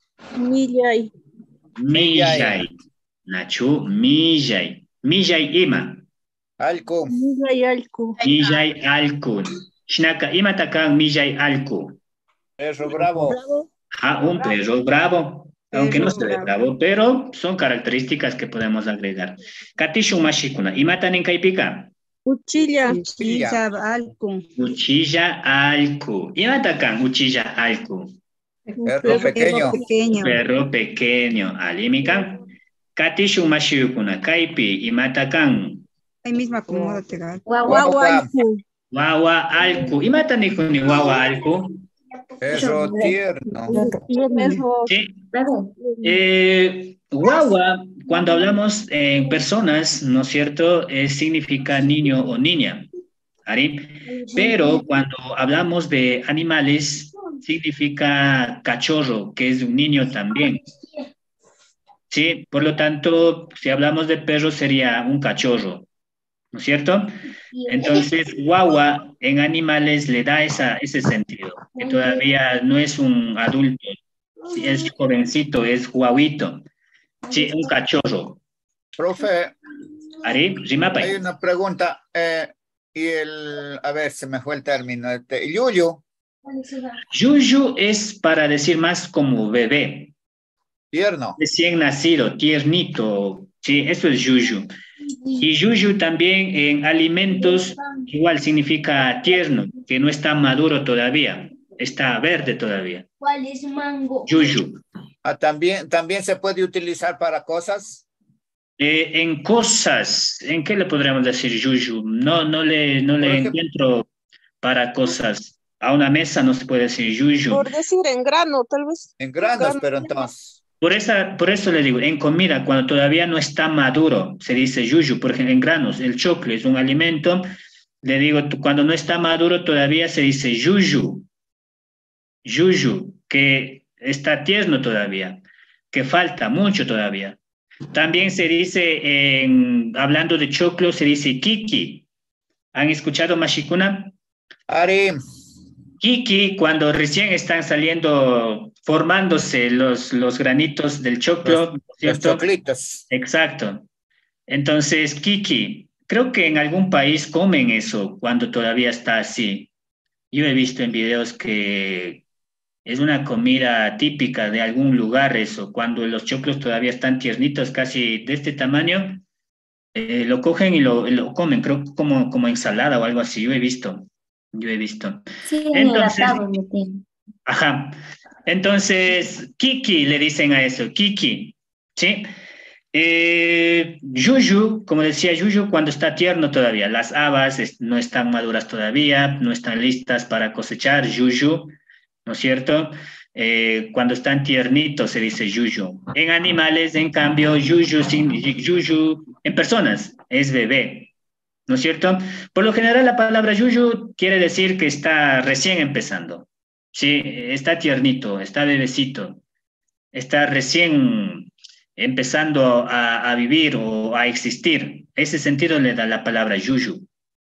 Millay. Nachu, millay. Millay ima. Alku. Millay alku. Shnaka imataka millay alku. Perro bravo. Un perro bravo. Aunque no se ve bravo, pero son características que podemos agregar. Katishu Mashikuna. ¿Imatan en Kaipika? Uchilla alku. Uchilla alku. ¿Imatakan uchilla alku? Perro pequeño. Perro pequeño. ¿Alimikan? Katishu Mashikuna. Kaipi. ¿Imatakan? Ahí mismo acomódate. Wawa alku. ¿Imatan ni wawa alku? Perro tierno. Sí. Guagua, cuando hablamos en personas, ¿no es cierto? Significa niño o niña. ¿Ari? Pero cuando hablamos de animales, significa cachorro, que es un niño también. Sí, por lo tanto, si hablamos de perro, sería un cachorro. ¿No es cierto? Entonces, guagua en animales le da ese sentido, que todavía no es un adulto, si es jovencito, es guaguito, sí, un cachorro. Profe, ¿Ari? Hay una pregunta, a ver, se me fue el término, yuyu. Yuyu es para decir más como bebé. Tierno. Recién nacido, tiernito. Sí, eso es yuyu. Y yuyu también en alimentos igual significa tierno, que no está maduro todavía, está verde todavía. ¿Cuál es mango? Yuyu. También se puede utilizar para cosas. En cosas, ¿en qué le podríamos decir yuyu? No le encuentro para cosas. A una mesa no se puede decir yuyu. Por decir en grano, tal vez. En granos, pero entonces. Por eso le digo, en comida, cuando todavía no está maduro, se dice yuyu. Por ejemplo, en granos, el choclo es un alimento. Le digo, cuando no está maduro todavía se dice yuyu. Yuyu, que está tierno todavía, que falta mucho todavía. También se dice, hablando de choclo, se dice kiki. ¿Han escuchado mashikuna? Ari. Kiki, cuando recién están saliendo, formándose los granitos del choclo. Los choclitos. Exacto. Entonces, kiki, creo que en algún país comen eso cuando todavía está así. Yo he visto en videos que es una comida típica de algún lugar eso, cuando los choclos todavía están tiernitos, casi de este tamaño, lo cogen y lo comen, creo como ensalada o algo así, yo he visto. Sí, entonces, ajá. Entonces, kiki le dicen a eso, kiki, ¿sí? Yuyu, como decía yuyu, cuando está tierno todavía, las habas no están maduras todavía, no están listas para cosechar, yuyu, ¿no es cierto? Cuando están tiernitos se dice yuyu. En animales, en cambio, yuyu en personas es bebé, ¿no es cierto? Por lo general la palabra yuyu quiere decir que está recién empezando, ¿sí? Está tiernito, está bebecito, está recién empezando a vivir o a existir. Ese sentido le da la palabra yuyu.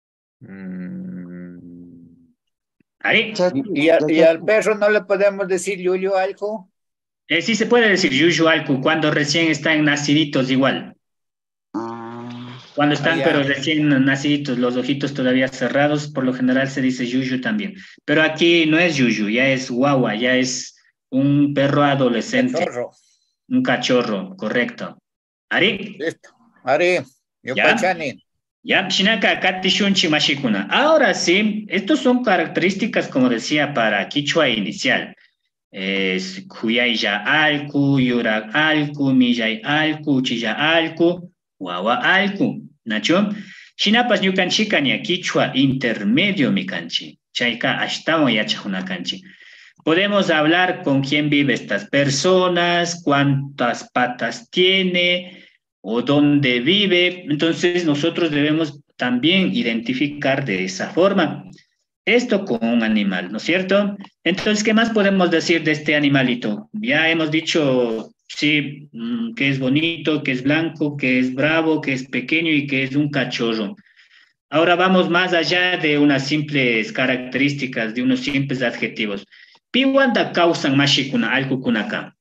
¿Ahí? ¿Y al perro no le podemos decir yuyu algo? Sí se puede decir yuyu algo cuando recién están naciditos igual. Cuando están pero recién naciditos, los ojitos todavía cerrados, por lo general se dice yuyu también. Pero aquí no es yuyu, ya es guagua, ya es un perro adolescente. Cachorro. Un cachorro, correcto. ¿Ari? Listo. Ari, yo pachani. Ya, Shinaka, Katishunchi Mashikuna. Ahora sí, estos son características, como decía, para Quichua inicial. Kuyaya alku, Yurak alku, Millay alku, Chilla alku, Wawa alku. ¿Nacho? Shinapas Nyukanchika ni Quichua intermedio mikanchi. Chaika ashtawa yachahuna kanchi. Podemos hablar con quién vive estas personas, cuántas patas tiene o dónde vive. Entonces nosotros debemos también identificar de esa forma esto con un animal, ¿no es cierto? Entonces, ¿qué más podemos decir de este animalito? Ya hemos dicho, sí, que es bonito, que es blanco, que es bravo, que es pequeño y que es un cachorro. Ahora vamos más allá de unas simples características, de unos simples adjetivos. Piwanda causan mashikuna algo kunaka.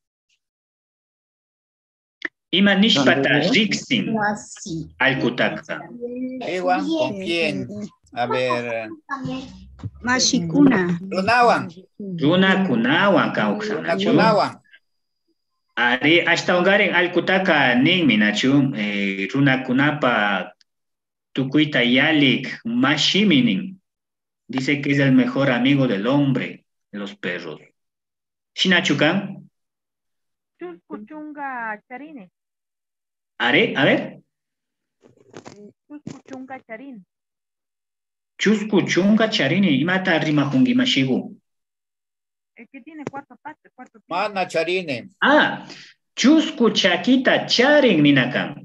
Ima nishpata rixin alkutaka. Ewan, ¿con quién? A ver. Mashikuna. Runawan. Runa kunawan causan. Runa kunawan. Ari hasta hongaren alkutaka ninmi nachu. Runa kunapa tukuita yalik mashiminin. Dice que es el mejor amigo del hombre. Los perros. ¿Shinachukan? Chuscuchunga charine. ¿Are? A ver. Chuscuchunga charin. Chuscuchunga charine. ¿Y mata rimahungi mashigu? El que tiene cuatro patas. Mana charine. Ah, chuscuchaquita charin ninakan.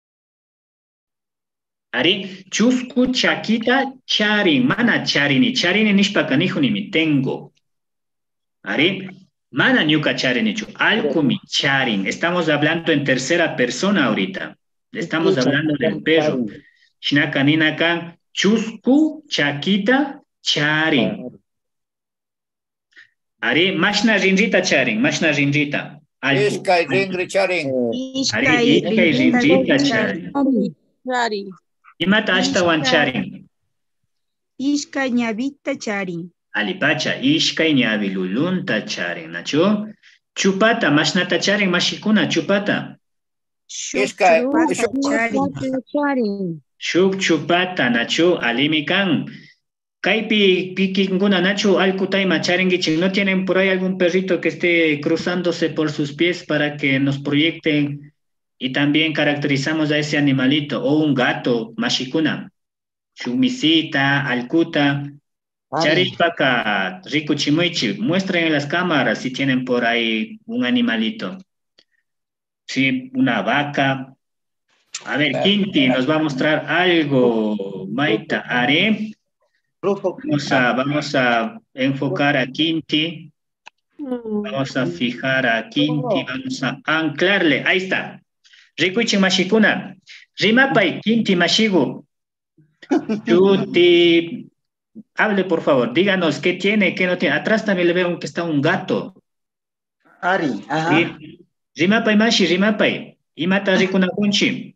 Are, chuscuchaquita charin. Mana charini. Charini nishpakanihuni mi tengo. Ari, mana nyuka charinichu, alkumi charin. Estamos hablando en tercera persona ahorita. Estamos hablando del perro. Shnaka ninaka, chusku chakita charin. Ari, mashna rinrita charin, mashna rinrita. Ishkai ringri charin. Ari, ishkai rinrita charin. Chari. Imata hasta wan charin. Ishkai ñavita charin. Alipacha, ishkay ñawi lulunta charin, nachu. Chupata, mashnata charin, mashikuna, chupata. Ishkay, Shuk chupata, nachu, alimi kan. Kaipi pikinguna, nachu, alkutaima charingichik. ¿No tienen por ahí algún perrito que esté cruzándose por sus pies para que nos proyecten y también caracterizamos a ese animalito? O un gato, mashikuna. Shumisita, alcuta. Charishpaka, Rico Chimuichi, muestren en las cámaras si tienen por ahí un animalito. Sí, una vaca. A ver, Quinti nos va a mostrar algo. Maita, Are. Vamos a enfocar a Quinti. Vamos a fijar a Quinti. Vamos a anclarle. Ahí está. Rikuichi Mashikuna. Rimapai, Quinti Mashigu. Chuti. Hable, por favor. Díganos qué tiene, qué no tiene. Atrás también le veo que está un gato. Ari, ajá. Rimapai Mashi, Rimapai. Imata Rikuna Kunchi.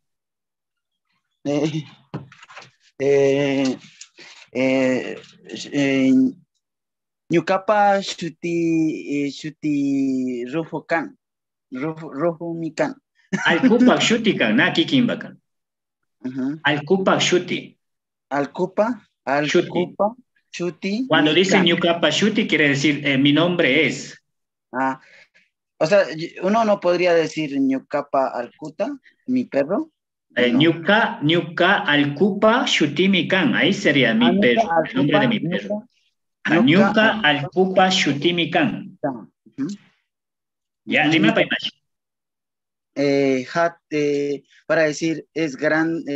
Ñukapa shuti rufukan. Rufumikan. Alkupak shutikan, na kikimbakan. Alkupak shuti. Alkupa, shuti. Cuando dice ñukapa shuti quiere decir mi nombre es. O sea, uno no podría decir ñukapa alkuta, mi perro. Ñuka alkupa shuti mikan. Ahí sería mi perro, el nombre de mi perro. Ñuka alkupa shuti mikan. Ya, dime para para decir es gran,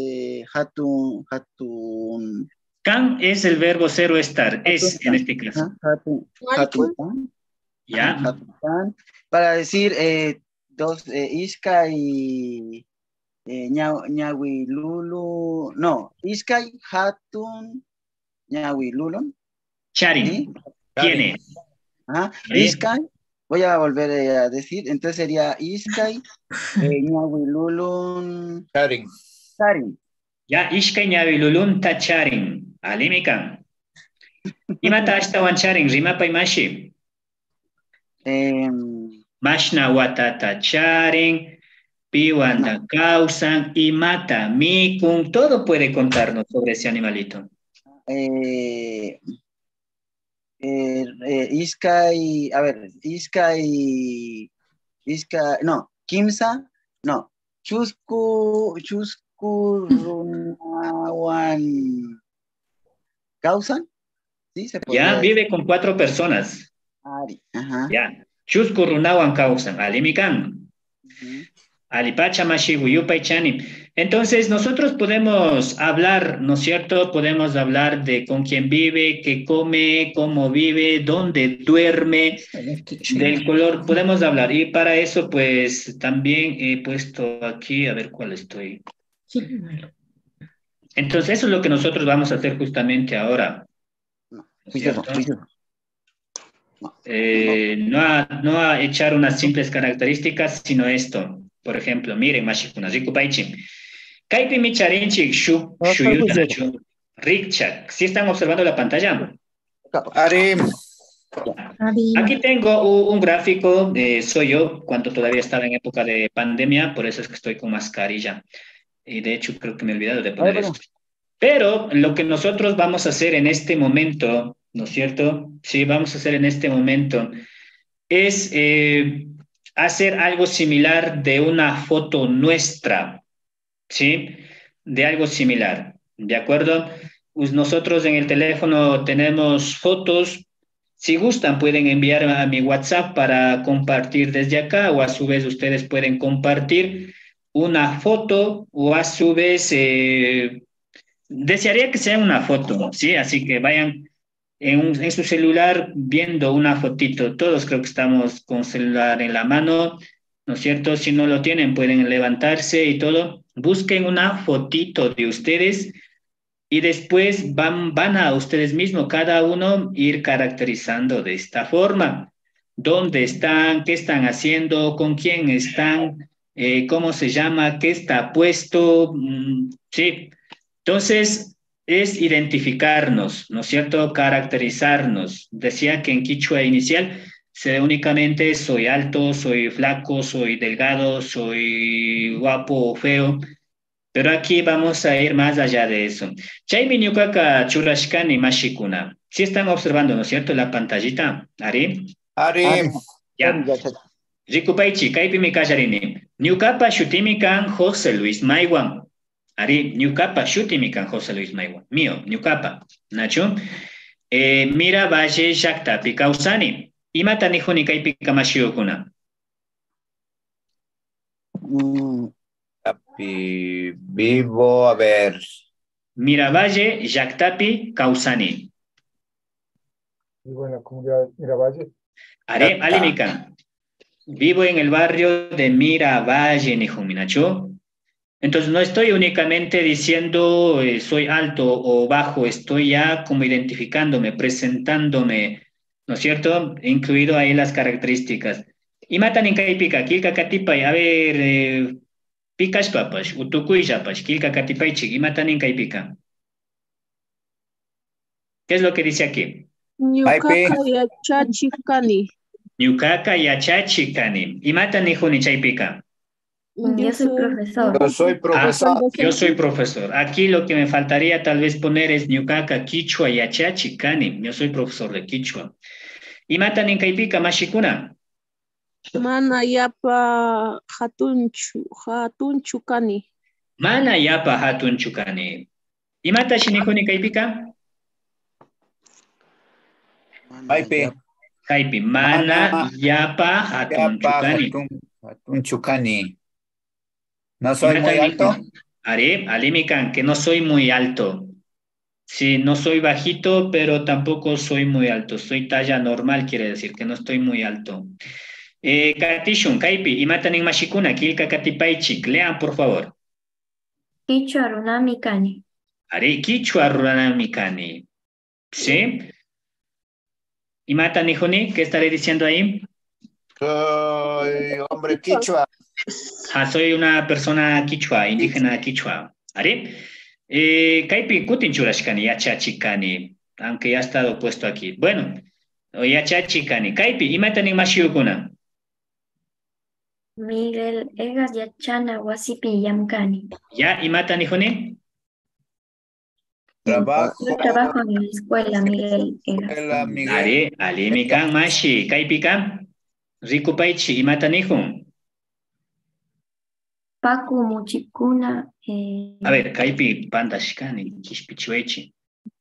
hatun. Kan es el verbo ser o estar, es en este caso. Hatun. Ya. Para decir dos, Iska y ñawi lulu, no, Iska y hatun ñawi lulu. Charin, tiene. Iska. Voy a volver a decir, entonces sería Iskay, Ñawilulun, Charin. Ya, Iskay Ñawilulun ta charin, alimikan. Imata ashtawan charin, rimapa imashi. Mashna watata charin, piwanda causan, imata, mikun, todo puede contarnos sobre ese animalito. Iskay, a ver, no, Kimsa, no, Chuskurunawan, ¿causan? Sí, se puede. Ya, vive con 4 personas. Ya, Chuskurunawan causan, alimikan. Alipacha Mashigu, Yupay Chani. Entonces, nosotros podemos hablar, ¿no es cierto? Podemos hablar de con quién vive, qué come, cómo vive, dónde duerme, del color, podemos hablar. Y para eso, pues, también he puesto aquí, a ver cuál estoy. Entonces, eso es lo que nosotros vamos a hacer justamente ahora. ¿No a echar unas simples características, sino esto. Por ejemplo, miren, Mashikuna, Rikupaichim. Kaipi Micharinchik, Shuyutanachu, Rikchak. ¿Sí están observando la pantalla? Aquí tengo un gráfico, soy yo, cuando todavía estaba en época de pandemia, por eso es que estoy con mascarilla. Y de hecho, creo que me he olvidado de poner esto. Pero lo que nosotros vamos a hacer en este momento, ¿no es cierto? Sí, vamos a hacer en este momento, es hacer algo similar de una foto nuestra, ¿sí? De algo similar, ¿de acuerdo? Pues nosotros en el teléfono tenemos fotos. Si gustan, pueden enviar a mi WhatsApp para compartir desde acá, o a su vez ustedes pueden compartir una foto, o a su vez, desearía que sea una foto, ¿sí? Así que vayan en su celular viendo una fotito. Todos creo que estamos con celular en la mano, ¿no es cierto? Si no lo tienen, pueden levantarse y todo. Busquen una fotito de ustedes y después van a ustedes mismos, cada uno, ir caracterizando de esta forma. ¿Dónde están? ¿Qué están haciendo? ¿Con quién están? ¿Cómo se llama? ¿Qué está puesto? Sí. Entonces, es identificarnos, ¿no es cierto? Caracterizarnos. Decía que en quichua inicial se ve únicamente soy alto, soy flaco, soy delgado, soy guapo o feo, pero aquí vamos a ir más allá de eso. Chaymi ñuqaqa churashkani mashikuna. Sí están observando, ¿no es cierto? La pantallita, ¿Ari? Ari, Ya. Rikupaychi, kaypimi kallarini. Ñuqapa shutimi kan José Luis Maiwan. Ari, ñuqapa shutimi kan José Luis Maiwan. Mío, ñuqapa. Nacho. Mira valle llaqtapi kawsani. Imata nijuni kaypi kamashiyukuna. vivo, a ver. Miravalle, Llaqtapi, Kausani. Vivo en la comunidad de Miravalle. Are, Alimikan. Vivo en el barrio de Miravalle, Nijuminacho. Entonces no estoy únicamente diciendo soy alto o bajo, estoy ya como identificándome, presentándome, ¿no es cierto? Incluido ahí las características. Y matan en Kaipika, Kilka Katipay, a ver, Pikas papas, Utukuy yapas, Kilka Katipaychik, y matan en Kaipika. ¿Qué es lo que dice aquí? Ñuqaqa yachachikani. Ñuqaqa yachachikani. ¿Y matan en Chaypika? Yo soy profesor. Yo soy profesor. Yo soy profesor. Aquí lo que me faltaría tal vez poner es Ñuqaqa Quichua yachachikani. Yo soy profesor de Quichua. ¿Y matan en Kaipika, Mashikuna? Mana yapa hatunchu kani. Mana yapa hatunchu kani. ¿Y mata shinijuni Kaipika? Kaipi. Mana yapa hatunchu kani. Hatunchu kani. ¿No soy muy alto? Are, alimikan, que no soy muy alto. Sí, no soy bajito, pero tampoco soy muy alto. Soy talla normal, quiere decir que no estoy muy alto. Katishun, Kaipi, y matan en Mashikuna, Kilka Katipaichik. Lean, por favor. Quichua runami kani. Are, Quichua runami kani. ¿Sí? ¿Y matan Nijuni? ¿Qué estaré diciendo ahí? Soy hombre quichua. Soy una persona quichua, indígena quichua. ¿Are? Kaipi kutin churashkani, yachachikani, aunque ya ha estado puesto aquí. Bueno, yachachikani. Kaipi, imatan en Mashiyukuna. Miguel Egas yachana wasipi yamkani. Ya, imatan Nijuni. Yo trabajo en la escuela, Miguel Egas. Are, alimikan mashi. Kaipika, rikupaichi, imatan Nijun. Paku muchikuna. A ver, Kaipi pandashkani, kishpichuechi.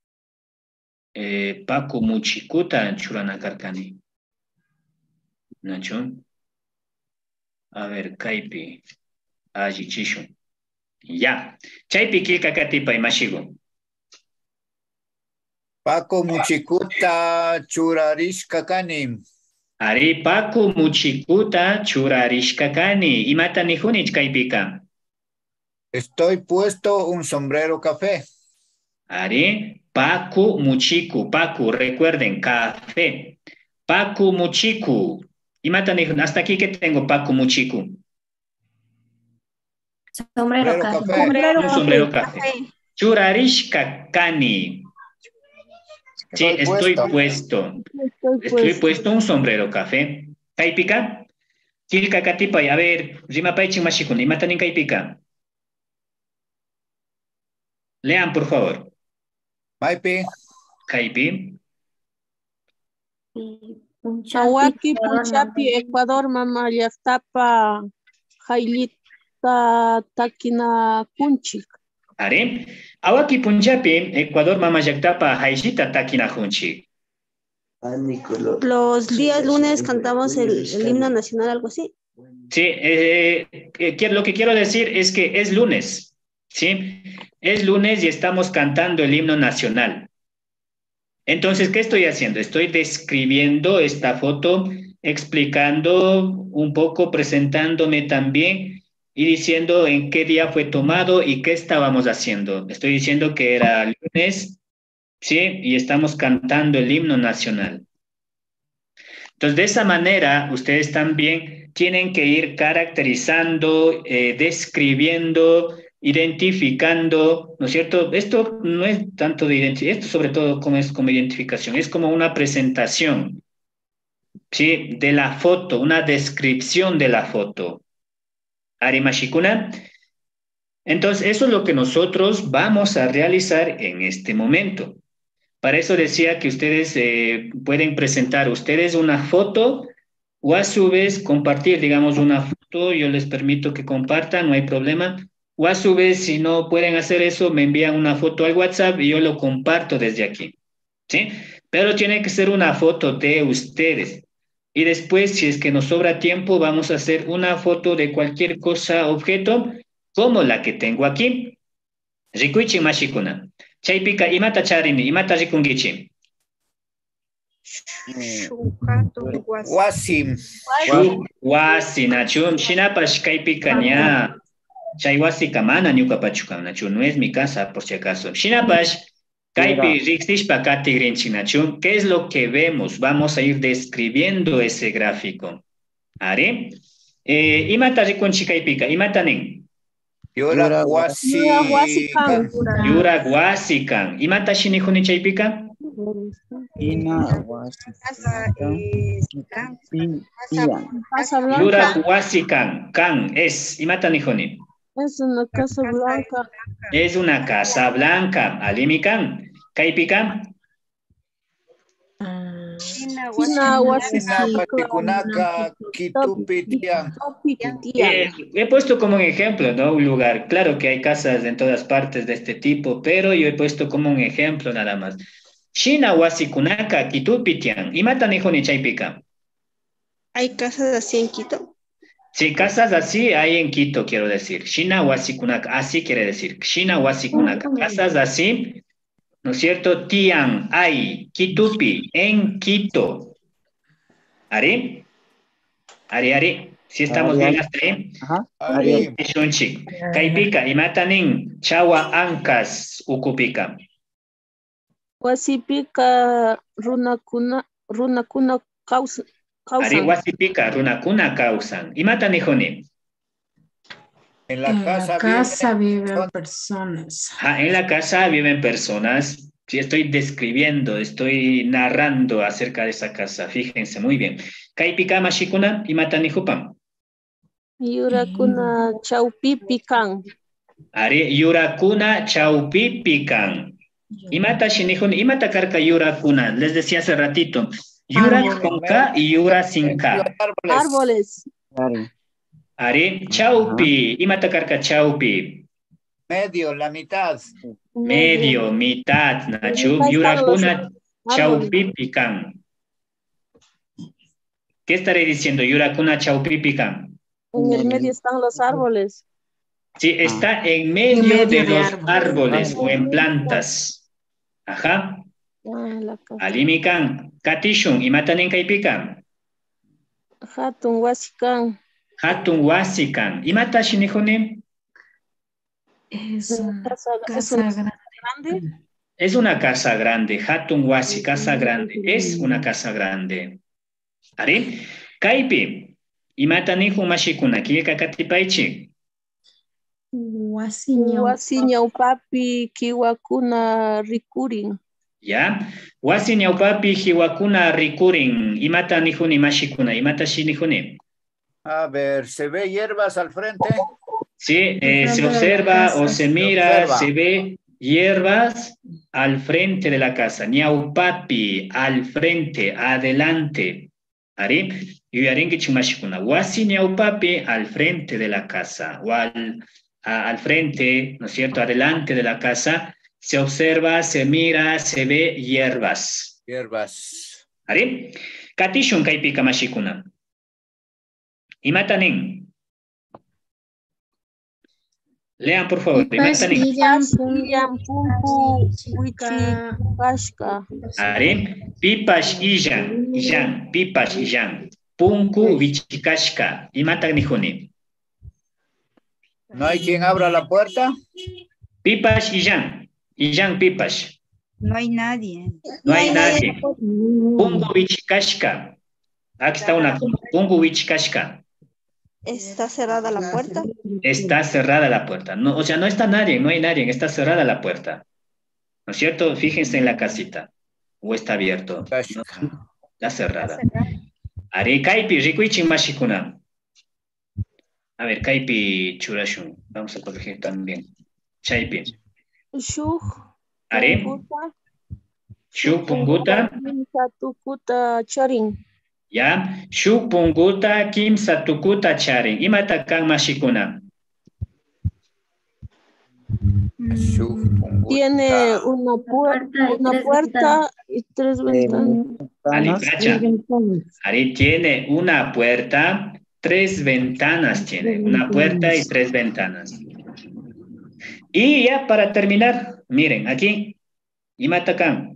Paku muchikuta churanakarkani. ¿Nacho? A ver, Kaipi. Allí, chishu. Ya. Chaipi kilka katipa imashigo. Paku muchikuta churarishkakani. Ari paku muchikuta churarishkakani. Imata nijunich kaipika. Estoy puesto un sombrero café. Ari paku muchiku. Paku, recuerden, café. Paku muchiku. Imata nijun. Hasta aquí que tengo paku muchiku. Sombrero café. Sombrero café. Churarishkakani. Sí, estoy puesto. Estoy puesto un sombrero café. ¿Kaipika? Kilka katipay. A ver, rimapaychi mashikuni. Matanin kaipika. Lean, por favor. Maipi. Kaipi. Awaki Punchapi, Ecuador, mama llaftapa jailita takina kunchik. Are. Awaki Punjabi, Ecuador, mama llaktapa jaishita takina junchi. Los días lunes cantamos el himno nacional, algo así. Sí, lo que quiero decir es que es lunes, ¿sí? Es lunes y estamos cantando el himno nacional. Entonces, ¿qué estoy haciendo? Estoy describiendo esta foto, explicando un poco, presentándome también y diciendo en qué día fue tomado y qué estábamos haciendo. Estoy diciendo que era lunes, ¿sí? Y estamos cantando el himno nacional. Entonces, de esa manera, ustedes también tienen que ir caracterizando, describiendo identificando, ¿no es cierto? Esto no es tanto de identificación, esto sobre todo como es como identificación, es como una presentación, ¿sí? De la foto, una descripción de la foto. Arimashikuna. Entonces, eso es lo que nosotros vamos a realizar en este momento. Para eso decía que ustedes pueden presentar ustedes una foto o a su vez compartir, digamos, una foto, yo les permito que compartan, no hay problema. O a su vez, si no pueden hacer eso, me envían una foto al WhatsApp y yo lo comparto desde aquí, ¿sí? Pero tiene que ser una foto de ustedes. Y después, si es que nos sobra tiempo, vamos a hacer una foto de cualquier cosa, objeto, como la que tengo aquí. Rikuichi mashikuna. Chaypika, imata charini, imata rikungichi. Wasim. Wasi, nachum, shinapash kaypika nya. Chay wasi kamana nyuka pachukan, nachum, no es mi casa, por si acaso. Shinapash, kaypi rixishpa katigrinchi, nachum, ¿qué es lo que vemos? Vamos a ir describiendo ese gráfico. ¿Are? Imata rikunchi kaypika, imata nin. Yura Huasican. Yura Huasican. ¿Imata shinihuni chaypika? Yura Huasican. Can es. ¿Imata nihuni? Es una casa blanca. Es una casa blanca. Alimican. ¿Kaypika? He puesto como un ejemplo, ¿no? Un lugar. Claro que hay casas en todas partes de este tipo, pero yo he puesto como un ejemplo nada más. Shina wasikunaka kitupitian. ¿Imata nihuni chaypika? ¿Hay casas así en Quito? Sí, casas así hay en Quito, quiero decir. Shina wasikunaka, así quiere decir. Shina wasikunaka. Casas así, ¿no es cierto? Tian, hay, Kitupi, en Quito. ¿Ari? Ari. Si estamos bien hasta ahí. Ari. Kaipika, imatanin, chawa ankas, ukupika. Wasipika, runakuna causan. Ari wasipika, runakuna causan. Imatanijoni. En la casa viven personas. En la casa viven personas. Sí, estoy describiendo, estoy narrando acerca de esa casa. Fíjense, muy bien. Kaipika mashikuna, imatanijupan. Yurakuna chaupipikan. Ari, yurakuna chaupipikan. Imata shinihun, imata karka yurakuna. Les decía hace ratito. Yurak con K y yura sin K. Árboles. Ari, chaupi. Imata karka chaupi. Medio, la mitad. Medio, mitad, Nacho. Yurakuna chaupipikan. ¿Qué estaré diciendo? Yurakuna chaupipikan. En el medio están los árboles. Sí, está en medio de los árboles o en plantas. Ajá. Alimikan. Katishun, imatanin kaipikan. Hatun wasikan. Hatun wasikan. Imata shinihune. Es una casa grande. Es una casa grande. Hatun wasi, casa grande. Es una casa grande. ¿Ari? Kaipi. Imatanihu mashikuna. Kieka katipaichi. Wasi ñawpapi kiwakuna rikurin. Ya. Wasi ñawpapi kiwakuna rikurin. Imatanihuni mashikuna. Imata shinihuni. A ver, ¿se ve hierbas al frente? Sí, se observa o se mira, se ve hierbas al frente de la casa. Ñaupapi, al frente, adelante. ¿Ari? Yuyarengi chumashikuna. Wasi ñaupapi, al frente de la casa. O al frente, ¿no es cierto? Adelante de la casa. Se observa, se mira, se ve hierbas. Hierbas. ¿Ari? Katishun kaipika mashikuna. Imatanin. Lean, por favor. Pipash Iyan. Pipash Iyan. Punku Vichikashka. Imatanihuni. ¿No hay quien abra la puerta? Pipash Iyan. Iyan Pipash. No hay nadie. No hay nadie. Punku Vichikashka. Aquí está una. Punku Vichikashka. Está cerrada la puerta. Está cerrada la puerta. No, o sea, no está nadie, no hay nadie, está cerrada la puerta. ¿No es cierto? Fíjense en la casita. ¿O está abierto? No, está cerrada. Are kaipi rikuichin mashikuna. A ver, kaipi churashun. Vamos a corregir también. Chaipi. Shuk. Are. Shuk punguta. Tukuta charin. Ya. Shuk punguta kimsa tukuta charin. Imata kan mashikuna. Tiene una puerta y 3 ventanas. Ari tiene una puerta, 3 ventanas tiene. Una puerta y 3 ventanas. Y ya para terminar, miren, aquí. Imatakan.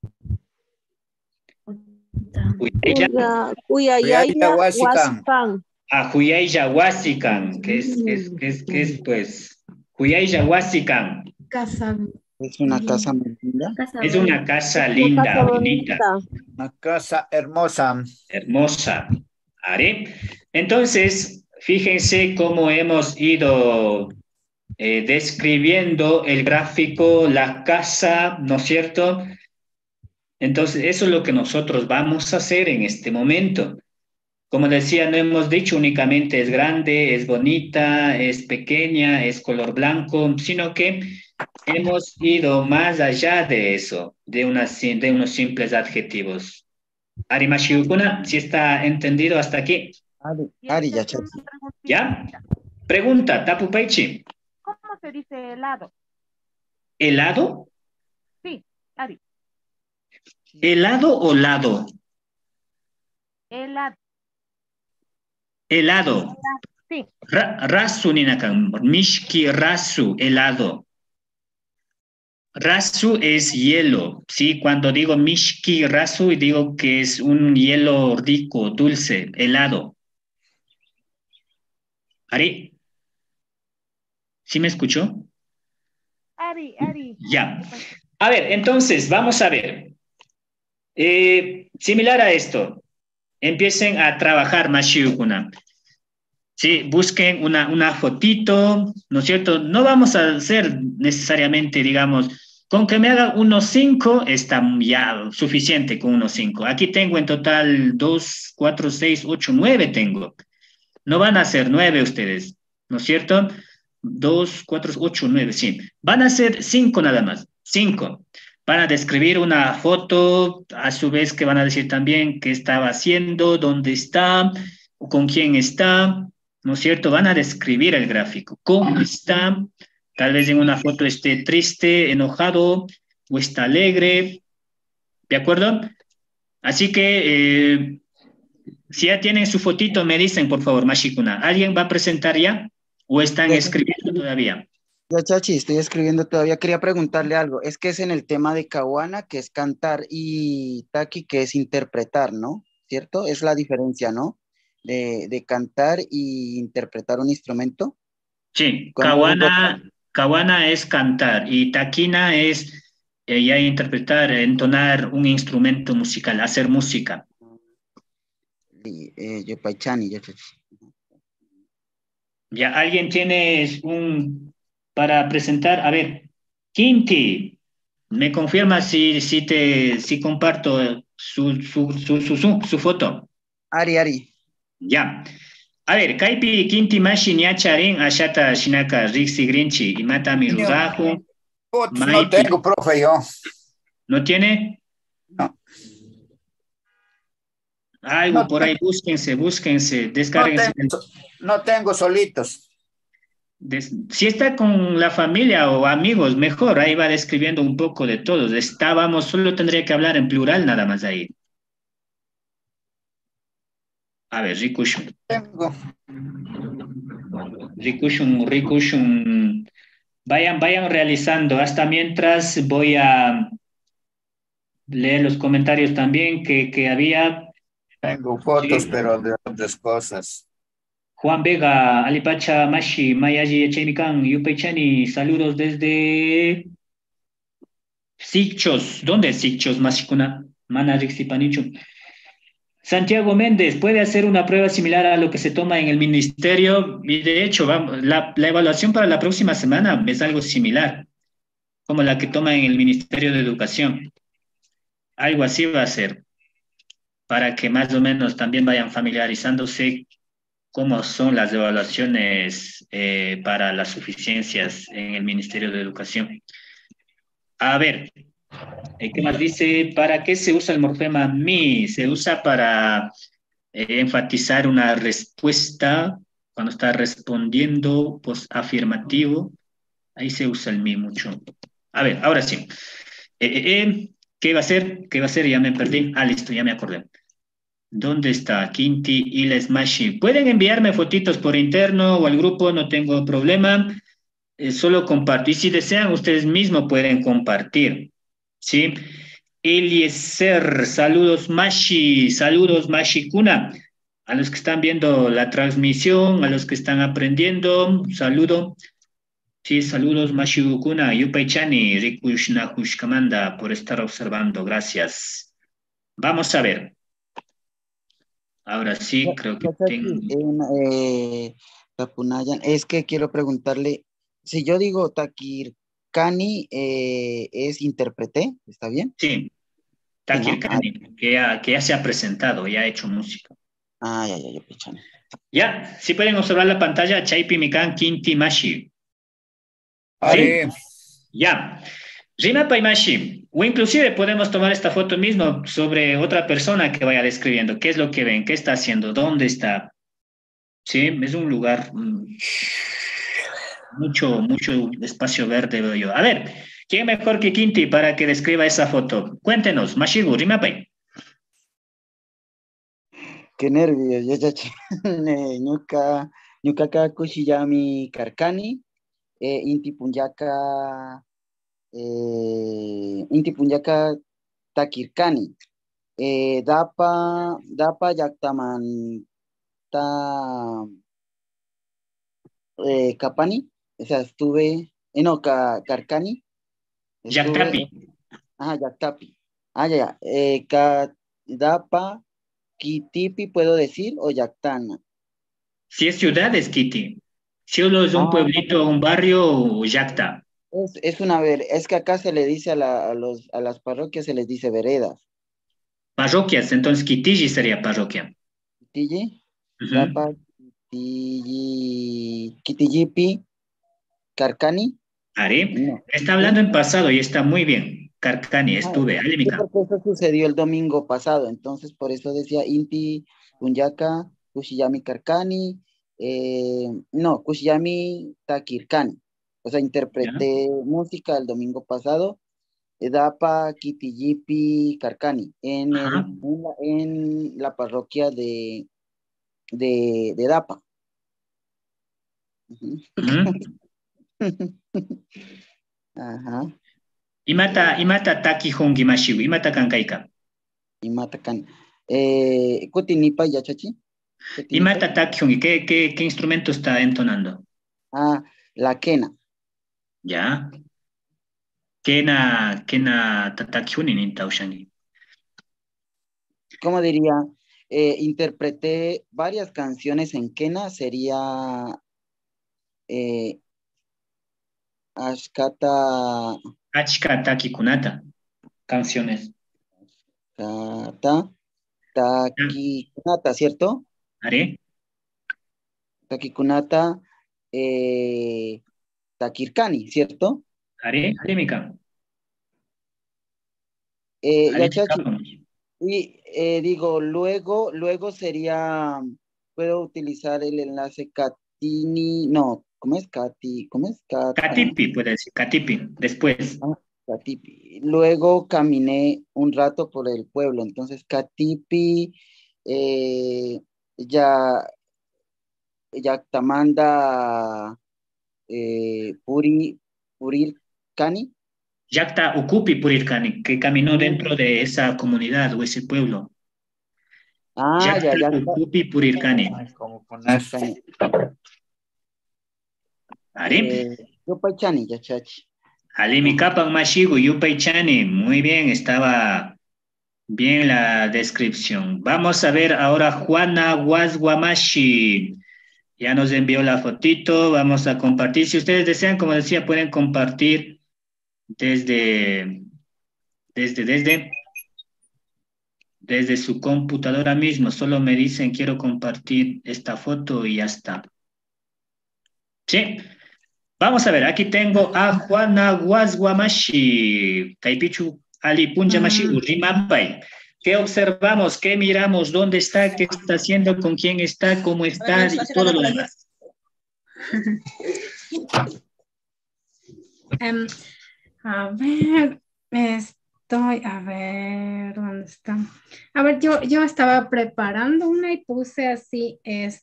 Huyaya Wasikan, que es pues Huyaya Wasikan. Es una casa muy linda. Es una casa linda, bonita. Una casa hermosa. Hermosa. ¿Are? Entonces, fíjense cómo hemos ido describiendo el gráfico, la casa, ¿no es cierto? Entonces, eso es lo que nosotros vamos a hacer en este momento. Como decía, no hemos dicho únicamente es grande, es bonita, es pequeña, es color blanco, sino que hemos ido más allá de eso, de unos simples adjetivos. Ari Mashiukuna, ¿sí está entendido hasta aquí? Ari, ya. ¿Ya? Pregunta, Tapu Paichi. ¿Cómo se dice helado? ¿Helado? Sí, Ari. ¿Helado o lado? Helado. Helado. Sí. Rasu ninakan, mishki rasu, helado. Rasu es hielo, ¿sí? Cuando digo mishki rasu, digo que es un hielo rico, dulce, helado. ¿Ari? ¿Sí me escuchó? Ari. Ya. A ver, entonces, vamos a ver. Similar a esto, empiecen a trabajar Mashiukuna. Sí, busquen una fotito, ¿no es cierto? No vamos a hacer necesariamente, digamos, con que me haga unos 5, está ya suficiente con unos 5. Aquí tengo en total 2, 4, 6, 8, 9 tengo. No van a ser 9 ustedes, ¿no es cierto? 2, 4, 8, 9, sí. Van a ser 5 nada más, 5. Van a describir una foto, a su vez que van a decir también qué estaba haciendo, dónde está, con quién está, ¿no es cierto? Van a describir el gráfico, cómo está, tal vez en una foto esté triste, enojado, o está alegre, ¿de acuerdo? Así que, si ya tienen su fotito, me dicen, por favor, Mashikuna, ¿alguien va a presentar ya? ¿O están escribiendo todavía? Ya, Chachi, estoy escribiendo todavía. Quería preguntarle algo. Es que es en el tema de Caguana, que es cantar, y Taki, que es interpretar, ¿no? ¿Cierto? Es la diferencia, ¿no? De cantar y interpretar un instrumento. Sí, Caguana es cantar y Taquina es ya interpretar, entonar un instrumento musical, hacer música. Yo Paichani, ya, Chachi. Ya, ¿alguien tiene para presentar? A ver, Quinti, ¿me confirma si comparto su foto? Ari. Ya. A ver, Kaipi Quinti Mashi Niacharin Ashata Shinaka Rixi Grinchi y Mata Mirudajo. No tengo, profe, yo. ¿No tiene? No. Algo no, por ahí, búsquense, descárguense. No tengo solitos. Si está con la familia o amigos, mejor, ahí va describiendo un poco de todos. Solo tendría que hablar en plural nada más ahí. A ver, Rikushun. Tengo. Rikushun. Vayan realizando. Hasta mientras voy a leer los comentarios también que había. Tengo fotos, sí, pero de otras cosas. Juan Vega, Alipacha, Mashi, Mayaji, Echemikan, Yupechani, saludos desde Sichos. ¿Dónde es Sichos, Mashikuna? Mana Rixipanichu. Santiago Méndez, puede hacer una prueba similar a lo que se toma en el ministerio y de hecho, vamos, la evaluación para la próxima semana es algo similar, como la que toma en el Ministerio de Educación. Algo así va a ser, para que más o menos también vayan familiarizándose cómo son las evaluaciones para las suficiencias en el Ministerio de Educación. A ver, ¿qué más dice? ¿Para qué se usa el morfema mi? Se usa para enfatizar una respuesta cuando está respondiendo afirmativo. Ahí se usa el mi mucho. A ver, ahora sí. ¿Qué va a ser? ¿Qué va a ser? Ya me perdí. Ah, listo, ya me acordé. ¿Dónde está? Quinti y la Smashi. Pueden enviarme fotitos por interno o al grupo, no tengo problema. Solo compartir. Si desean, ustedes mismos pueden compartir. ¿Sí? Eliezer, saludos Mashi Kuna. A los que están viendo la transmisión, a los que están aprendiendo, un saludo. Sí, saludos Mashi Kuna, Yupaichani, Rikushna Hushkamanda por estar observando. Gracias. Vamos a ver. Ahora sí, creo que tengo... Tapunayan, es que quiero preguntarle, si yo digo Takir Kani, ¿es interpreté? ¿Está bien? Sí, Takir Kani, que ya se ha presentado, ya ha hecho música. Ya, Ya, si pueden observar la pantalla, Chaipi Mikan Kinti Mashi. ¿Sí? Ya. Rima Paimashi, o inclusive podemos tomar esta foto mismo sobre otra persona que vaya describiendo qué es lo que ven, qué está haciendo, dónde está. Sí, es un lugar mucho espacio verde, veo yo. A ver, ¿quién mejor que Kinti para que describa esa foto? Cuéntenos, Mashigu, Rima Pai. Qué nervios, ñuka kushiyami karkani, inti punyaka takirkani, dapa yaktaman kapani, o sea, estuve, karkani. Yaktapi. Yaktapi. Ya. Dapa, Kitipi, ¿puedo decir? O Yactana. Si es ciudad, es Kiti. Si uno es un pueblito, un barrio, Yacta. Es que acá se le dice a las parroquias, se les dice veredas. Parroquias, entonces Kitiji sería parroquia. Kitiji, Dapa, Kitijipi, Carcani. Ari, está hablando en pasado y está muy bien. Carcani, estuve. Porque eso sucedió el domingo pasado, entonces por eso decía Inti, Punyaka, Kushiyami Carcani, Kushiyami Takirkani. O sea, interpreté música el domingo pasado, Dapa Kitijipi Carcani, en la parroquia de Dapa. Ajá. Imata taki hongi mashigu, imata kankaika. Imata kan. Kutinipa yachachi. Imata taki hongi, ¿qué instrumento está entonando? La quena. Ya. Kena tataki hunin intaushangi. ¿Cómo diría? Interpreté varias canciones en quena, sería Achkata Kikunata. Canciones. Takikunata, ¿cierto? ¿Are? Takikunata, Takirkani, ¿cierto? ¿Are? Mika. Y digo, luego sería, puedo utilizar el enlace Katini, no, ¿cómo es Kati? ¿Cómo es Kata? Katipi, puede decir, Katipi, después. Katipi. Luego caminé un rato por el pueblo, entonces Katipi, Yaktamanda, Purirkani. Yakta Ukupi Purirkani, que caminó dentro de esa comunidad o ese pueblo. Yakta Ukupi Purirkani. ¿Are? Yupaychani, yachachi. Alimi Kapan Mashigu, Yupaychani. Muy bien, estaba Bien la descripción. Vamos a ver ahora Juana Guasguamashi. Ya nos envió la fotito. Vamos a compartir. Si ustedes desean, como decía, pueden compartir desde su computadora mismo. Solo me dicen quiero compartir esta foto y ya está. Sí. Vamos a ver, aquí tengo a Juana Guasguamashi. Kaipichu Ali Punjamashi Urimapai. ¿Qué observamos? ¿Qué miramos? ¿Dónde está? ¿Qué está haciendo? ¿Con quién está? ¿Cómo está? Y todo lo demás. A ver, a ver, ¿dónde está? A ver, yo estaba preparando una y puse así,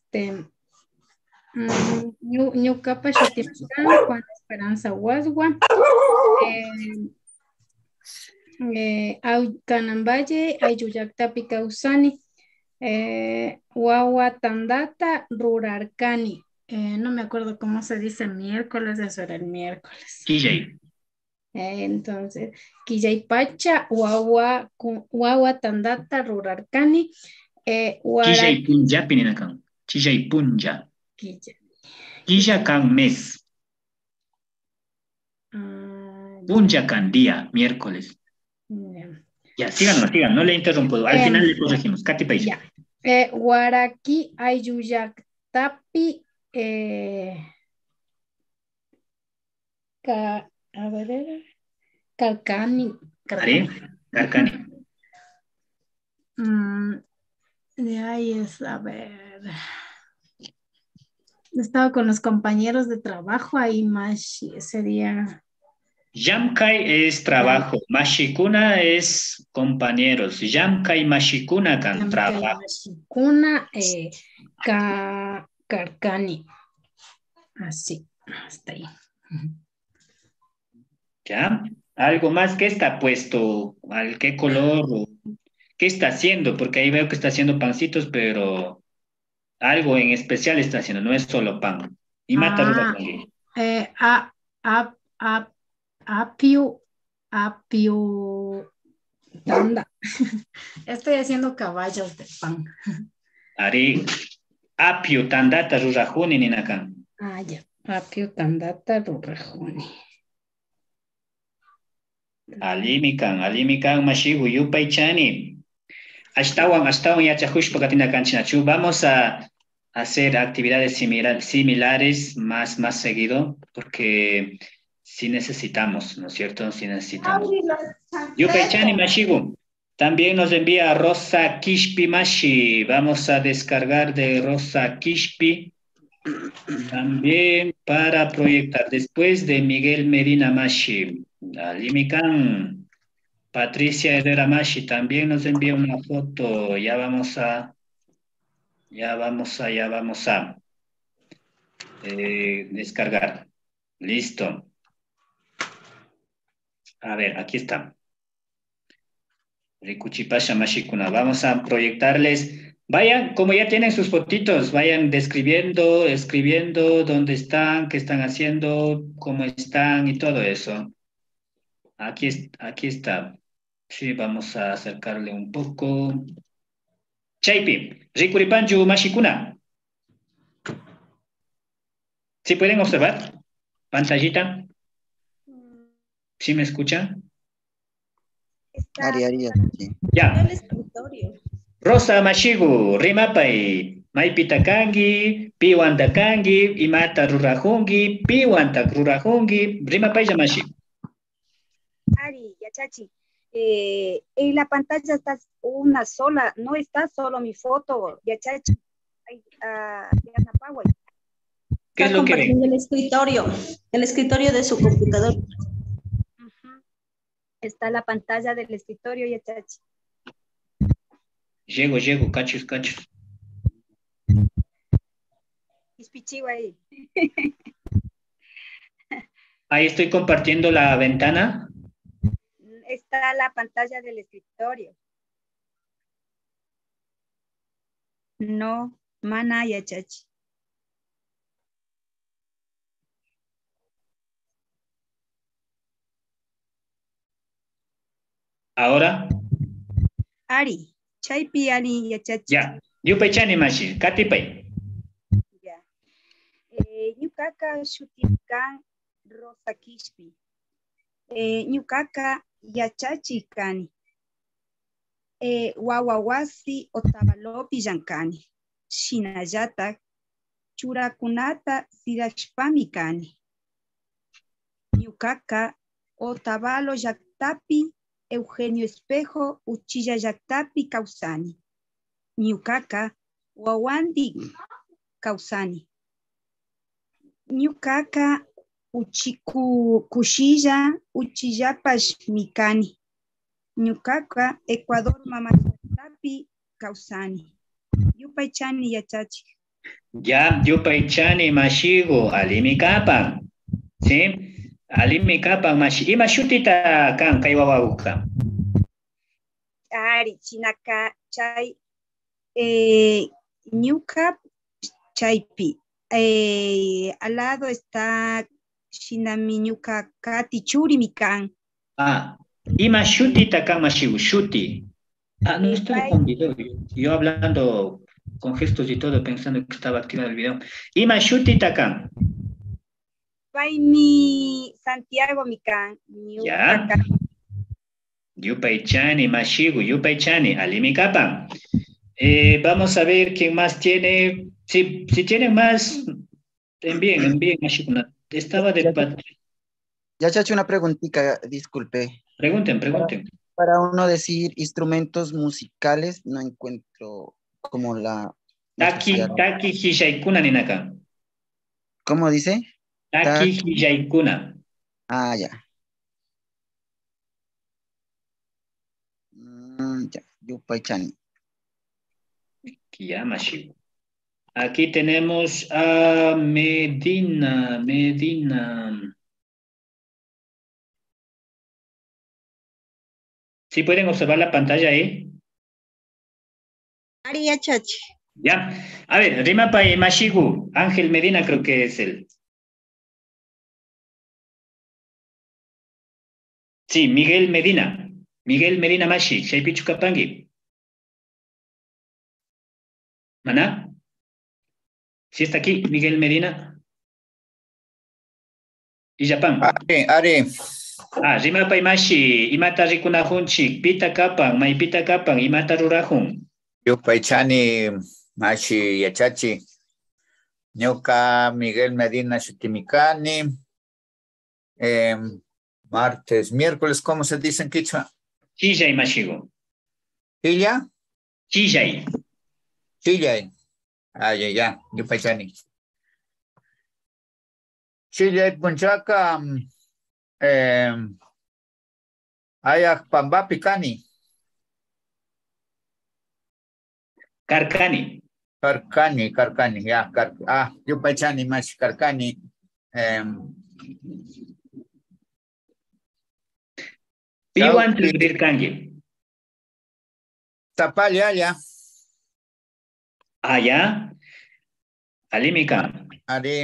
Ñucapa Xotitlán, Juan Esperanza Guasgua, Canambaye, Ayuyactapi Causani, Wawa Tandata, Rurarcani. No me acuerdo cómo se dice miércoles, eso era el miércoles. DJ. Entonces, Quillay Pacha, Wawa Tandata, Rurarcani, Quillay Punja, Pininakan. Quillay Punja. Quilla can mes. Punja can día, miércoles. Ya, síganos, no le interrumpo. Al final le corregimos. Katy Paisa. Guaraki Ayuyactapi, a ver, Calcani. Carcani. De ahí es, a ver. Estaba con los compañeros de trabajo ahí, más sería. Yamkai es trabajo, Mashikuna es compañeros. Yamkai Mashikuna can trabajo. Mashikuna Carcani. Así, hasta ahí. ¿Ya? ¿Algo más que está puesto? ¿Al qué color? ¿Qué está haciendo? Porque ahí veo que está haciendo pancitos, pero algo en especial está haciendo, no es solo pan. Y mata Apio tanda. Estoy haciendo caballos de pan. Ari, apio tandata rurajuni ninakan. Ya. Apio tandata rurajuni. Alimikan, mashigu, yupay chani. Ashtawan yachahushpa katina kanchinachu. Vamos a hacer actividades similares más seguido, porque sí necesitamos, ¿no es cierto? Sí necesitamos. Yupay chani mashigu. También nos envía Rosa Kishpi Mashi. Vamos a descargar de Rosa Kishpi. También para proyectar. Después de Miguel Medina Mashi. Alimikan. Patricia Herrera Mashi también nos envía una foto. Ya vamos a descargar. Listo. A ver, aquí está. Rikuchipasha Mashikuna. Vamos a proyectarles. Vayan, como ya tienen sus fotitos, vayan escribiendo dónde están, qué están haciendo, cómo están y todo eso. Aquí está. Sí, vamos a acercarle un poco. Chaipi, Rikuripanchu Mashikuna. ¿Sí pueden observar? Pantallita. ¿Sí me escuchan? Sí. Ya. Rosa Mashigu, Rimapai, Maipitakangi, Piwantakangi, Imata Rurajungi, Piwantak Rurajungi, Rimapai Yamashi. Ari, Yachachi, en la pantalla está una sola, no está solo mi foto, Yachachi. ¿Qué es lo que ven? El escritorio de su computador. Está la pantalla del escritorio, Yachachi. Llego, cachos. Ahí. Ahí estoy compartiendo la ventana. Está la pantalla del escritorio. No, mana Yachachi. Ahora. Ari, chaypi ari yachachi. Ya, yupaychani mashi, katipay. Ya. Ñukaka shutikan Rosa Kishpi. Ñukaka yachachi kani. Wawawasi otavalopi llankani. Shinallata churakunata sirashpami kani. Ñukaka Otavalo llaktapi Eugenio Espejo Uchilla llaktapi kausani. Ñukaka wawandi kausani. Ñukaka kushilla uchillapash mikani. Ñukaka Ecuador mama llaktapi kausani. Yupaychani yachachi. Ya, yupaychani mashigo alimi kapan. ¿Sí? Alimi kapan mashi. Ima shutita kan kay wawaguka. Ari chinaka chay ñuka chaypi. Al lado está Shinami ñuka kati churi mikan. Ah, ima shutita kan mashigo, shuti. Ah, no estoy con video. Yo hablando con gestos y todo, pensando que estaba activado el video. Ima shutita kan. Paimi Santiago mikan. Ya. Yupaychani, Mashigu, Yupaychani, Alimi Kapan. Vamos a ver quién más tiene. Si tienen más, envíen, Mashigu. Estaba de Patricia. Ya, Chacho, una preguntita, disculpe. Pregunten. Para uno decir instrumentos musicales, no encuentro como la... Taki Hishaikuna Ninaka. ¿Cómo dice? Taki Hishaikuna. Ah, ya. Ya, Yupaychani. Ya, Mashigu. Aquí tenemos a Medina. ¿Sí pueden observar la pantalla ahí? María Chachi. Ya. A ver, Rimapa y Mashigu. Ángel Medina creo que es él. Sí, Miguel Medina. Miguel Medina Mashi. Shaipichu Kapangi. ¿Maná? ¿Sí está aquí Miguel Medina? Y Japán. Ari. Ah, Rimapa y Mashi. Imata Rikunahunchi. Pita Kapan. Maipita Kapan. Imata Rurahun. Yupaychani Mashi Yachachi. Ñuka Miguel Medina Shutimikani. Martes, miércoles, ¿cómo se dice en Quichua? Chillay Mashigo. ¿Chilla? Chillay. Chillay. Ah, ya. Yupaychani. Chillay Punchaca. Ayak Pambapi Kani. Carcani, ya. Yupaychani Mashi Carcani. Piwan Trirkangi. Tapaya ya. Allá. Alimika. Ari.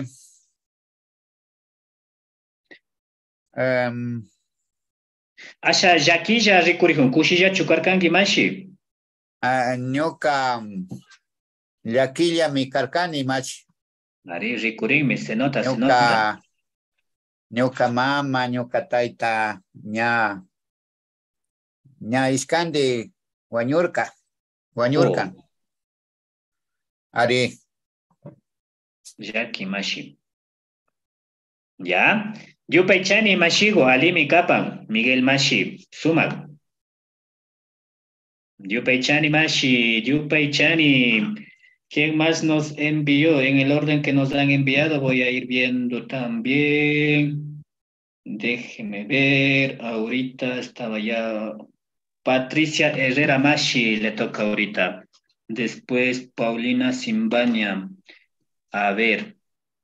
Asha Yakilla Rikurihun. Kushilla Chukarkangi Mashi. Ñuka Yaquilla mi Carcani Machi. Ari Rikurin, se nota. Ñuka mama, ñuka taita, ña iskandi Guañurca. Ari. Yaki Mashi. Ya. Yupaychani Mashigo, Alimi Kapan, Miguel Mashi, Sumak. Yupaychani Mashi, ¿Quién más nos envió? En el orden que nos han enviado voy a ir viendo también. Déjeme ver. Ahorita estaba ya. Patricia Herrera Mashi le toca ahorita. Después Paulina Simbaña. A ver.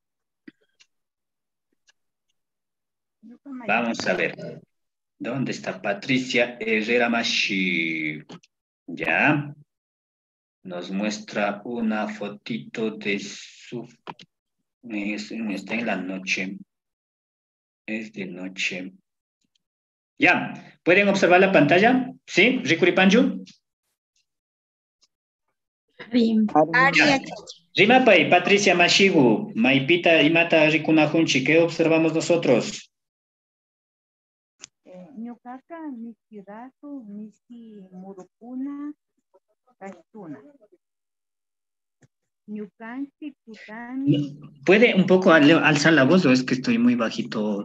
Vamos a ver. ¿Dónde está Patricia Herrera Mashi? Ya. Nos muestra una fotito de su... Está en la noche. Es de noche. Ya. ¿Pueden observar la pantalla? ¿Sí? ¿Rikuripanju? Ari, Rimapay, Patricia Mashigu, Maipita y Mata Rikunajunchi, ¿qué observamos nosotros? Ñuqaqa miskirasu, miski murukuna, kastuna. Ñukanchik tutani. ¿Puede un poco alzar la voz o es que estoy muy bajito?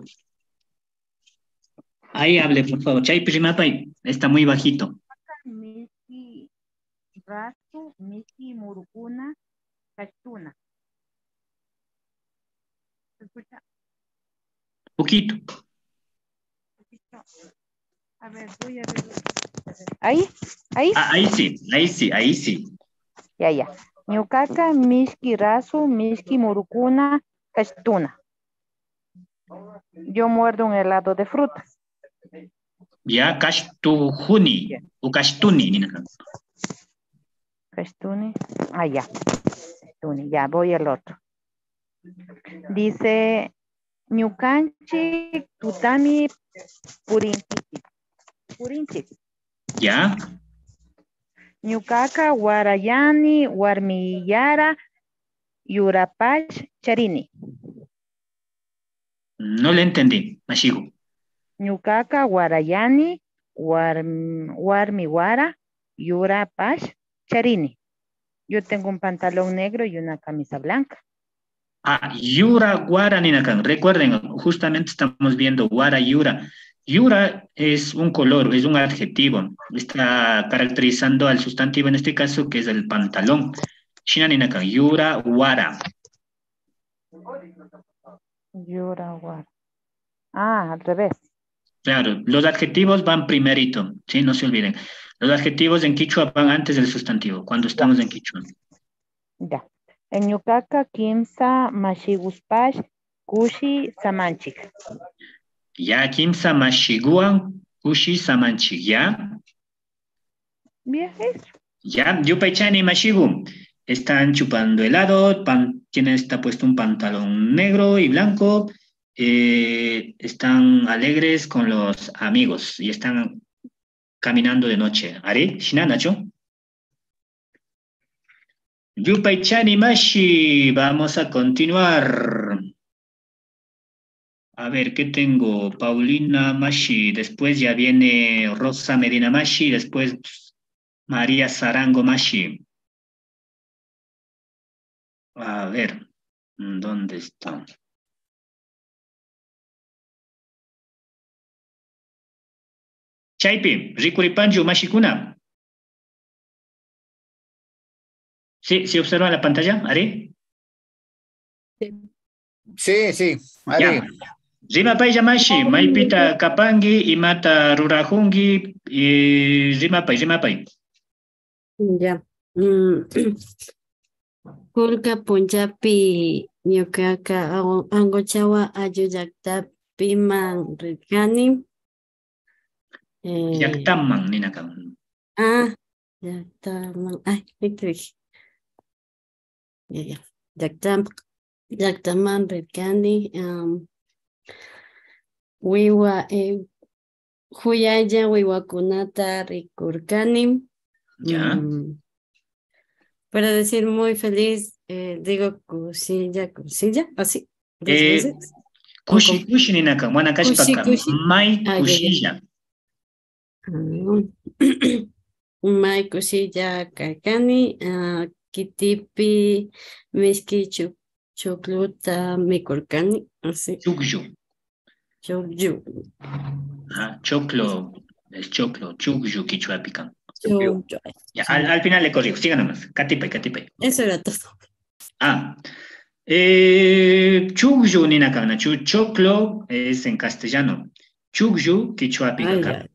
Ahí hable, por favor. Chaypi Rimapay, está muy bajito. Miski rasu, miski murukuna, kastuna. ¿Se escucha? Poquito. A ver, voy a ver. ¿Ahí? ¿Ahí? Ah, ahí sí. Ya. Ñuqaqa miski rasu, miski murukuna, kastuna. Yo muerdo un helado de frutas. Ya, Kastujuni, o Kastuni, Nina. Kastuni. Ya. Kastuni. Ya, voy al otro. Dice, ñukanchik tutami purinchik. Ya. Ñuqaqa warayani, warmillara, yurapash, charini. No le entendí, Mashigu. Ñuqaqa warayani, warmiwara, yurapash, charini. Yo tengo un pantalón negro y una camisa blanca. Yura, Guara, Ninakan. Recuerden, justamente estamos viendo Guara, Yura. Yura es un color, es un adjetivo. Está caracterizando al sustantivo en este caso, que es el pantalón. Shina, Ninakan. Yura, Guara. Yura, Guara. Al revés. Claro, los adjetivos van primerito, ¿sí? No se olviden. Los adjetivos en quichua van antes del sustantivo, cuando estamos en quichua. Ya. En ñuqaqa kimsa mashiguspash kushi samanchik. Ya, kimsa mashiguan kushi samanchik, ¿ya? Bien, eso. Ya, Yupaichani Mashigu. Están chupando helado, está puesto un pantalón negro y blanco. Están alegres con los amigos y están caminando de noche. ¿Ari? ¿Shinanacho? Yupaichani Mashi, vamos a continuar. A ver, ¿qué tengo? Paulina Mashi, después ya viene Rosa Medina Mashi, después María Sarango Mashi. A ver, ¿dónde está? Chaipi, Ricuripanju Mashikuna. ¿Sí observan la pantalla, Ari? Sí, Ari. Rimapay Yamashi, Maipita Kapangi, Imata Rurajungi, y Rimapay. Ya. Kulka Punjabi ñuqaqa Angochawa ayullaktapi man rirkani. Yaktaman, Ninakan. Yaktaman. Ya. Yaktaman rirkani. Wiwa huyaya wiwakunata rikurkani. Ya. Para decir muy feliz, digo kusilla, así. Dos veces. Kushi Ninakan, Wanakashpaka, Mai Kushilla. Mai kusilla karkani, kitipi miski chukluta mikurkani, así. Chukyu. Choclo, es choclo, chukyu quichuapican. Ya, al final le corrijo, sigan nomás. Catipay. Eso era todo. Chukyu Ninakan, choclo es en castellano. Chukyu quichuapican.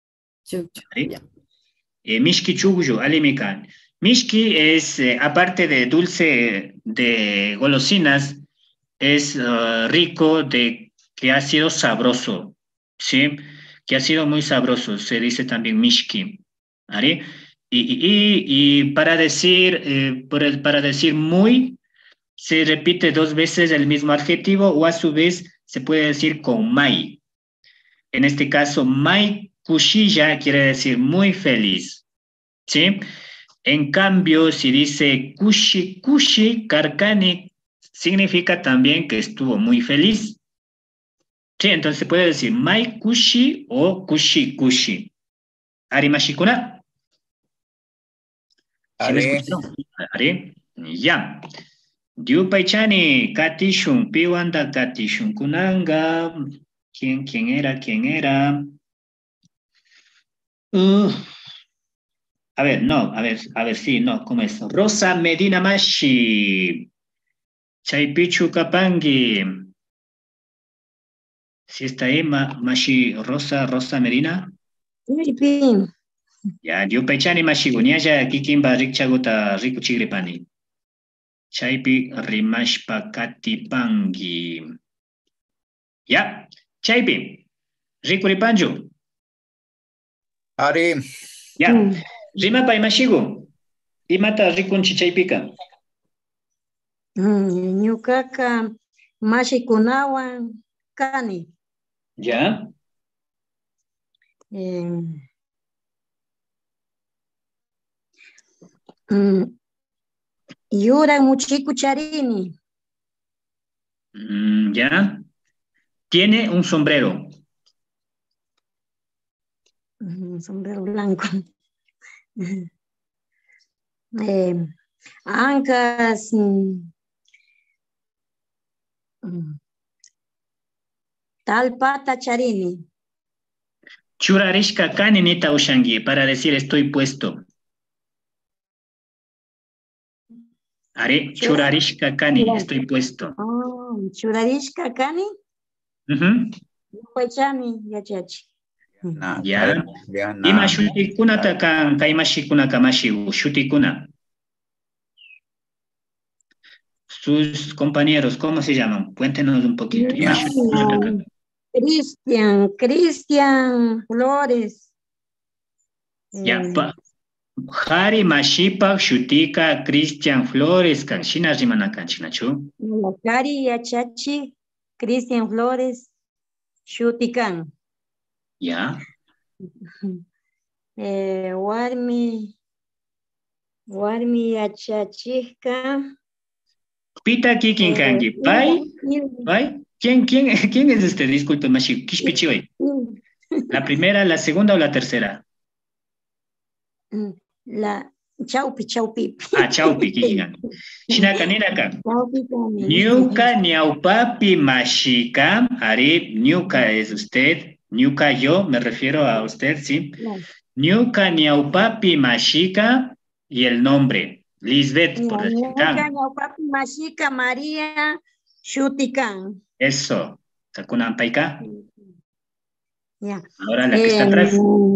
Mishki chukyu, alimikan. Mishki es, aparte de dulce de golosinas, es rico de que ha sido sabroso, ¿sí? Que ha sido muy sabroso, se dice también mishki, ¿vale? Y para decir, para decir muy, se repite 2 veces el mismo adjetivo o a su vez se puede decir con mai. En este caso, mai kushilla quiere decir muy feliz, ¿sí? En cambio, si dice kushi kushi karkani, significa también que estuvo muy feliz. Sí, entonces se puede decir mai kushi o kushi kushi. Arimashikuna. ¿Sí me escuchó? Ari. Ya. Diupaichani, Katishun, Piwanda, Katishun, Kunanga. ¿Quién era? ¿Quién era? A ver, sí, no, ¿cómo es? Rosa Medina Mashi. Chaypichu Kapangi. ¿Sí está ahí, Mashi Rosa Medina? Sí. Ya, Diupaichani Mashi, Gunyaya, Kikimba, Rikchaguta, Riku Chigripani. Chaypi rimashpa katipangi. Ya, chaypi. Rikuripanju. Ari. Ya. Rimapa imashigu. Imata rikunchi chaypika. Ñukaka mashikunawan kani. Ya. Yuran muchiku charini. Ya. Tiene un sombrero. Un sombrero blanco. Ancas. Talpata charini. Churarishka kani nita ushangi para decir estoy puesto. Are, churarishka kani, estoy puesto. Churarishka kani. Pachani, yachachi. Ya. Ima shutikuna takan, kaimashikuna kamashigu, shutikuna. Sus compañeros, ¿cómo se llaman? Cuéntenos un poquito. Cristian Flores. Ya, Hari Mashipa, Shutika, Cristian Flores, Kanshina Rimana Kanchinachu. Kari Yachachi, Cristian Flores, Shutikan. Ya. Warmi Yachachika. Pita Kikin Kangi, Pai. ¿Quién es usted? Disculpe, Mashi. Kishpichioi. ¿La primera, la segunda o la tercera? La Chaupi. Chaupi, Kikigan. Shinaka, Ninaka. Nyuka, Nyaupapi, Mashika. Ari, Nyuka es usted. Nyuka, yo, me refiero a usted, sí. Nyuka, Nyaupapi, Mashika. Y el nombre. Lisbeth, por decir. Nyuka, Nyaupapi, Mashika, María, Shutikan. Eso. Kakuna Paika. Ya. Ahora la que está atrás.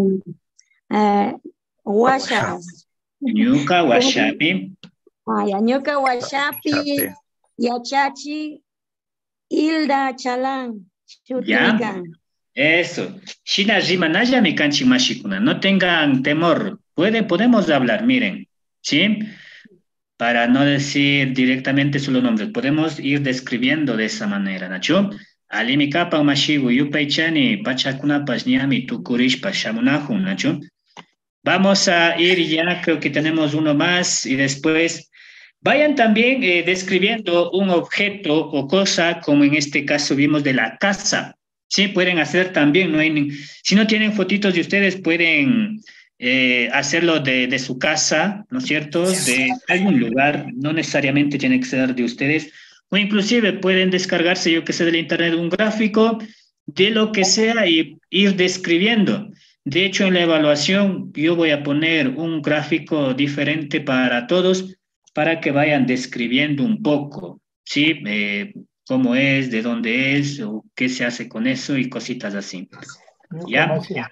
Washa. Nyuka Washapi. Nyuka Washapi. Yachachi. Hilda Chalán. Ya. Eso. Shina Rimanaya mi kanchi mashikuna. No tengan temor. Podemos hablar, miren. ¿Sí? Para no decir directamente solo nombres. Podemos ir describiendo de esa manera, ¿nacho? Alimi kapa mashigu yupaichani pachakuna pashniami tukurish pashamunahu, ¿nacho? Vamos a ir ya, creo que tenemos uno más y después vayan también describiendo un objeto o cosa, como en este caso vimos de la casa. Sí, pueden hacer también, si no tienen fotitos de ustedes, pueden hacerlo de su casa, ¿no es cierto? De algún lugar, no necesariamente tiene que ser de ustedes, o inclusive pueden descargarse, yo que sé, del internet un gráfico, de lo que sea y ir describiendo. De hecho, en la evaluación yo voy a poner un gráfico diferente para todos para que vayan describiendo un poco, ¿sí? Cómo es, de dónde es, o qué se hace con eso y cositas así. ¿Ya?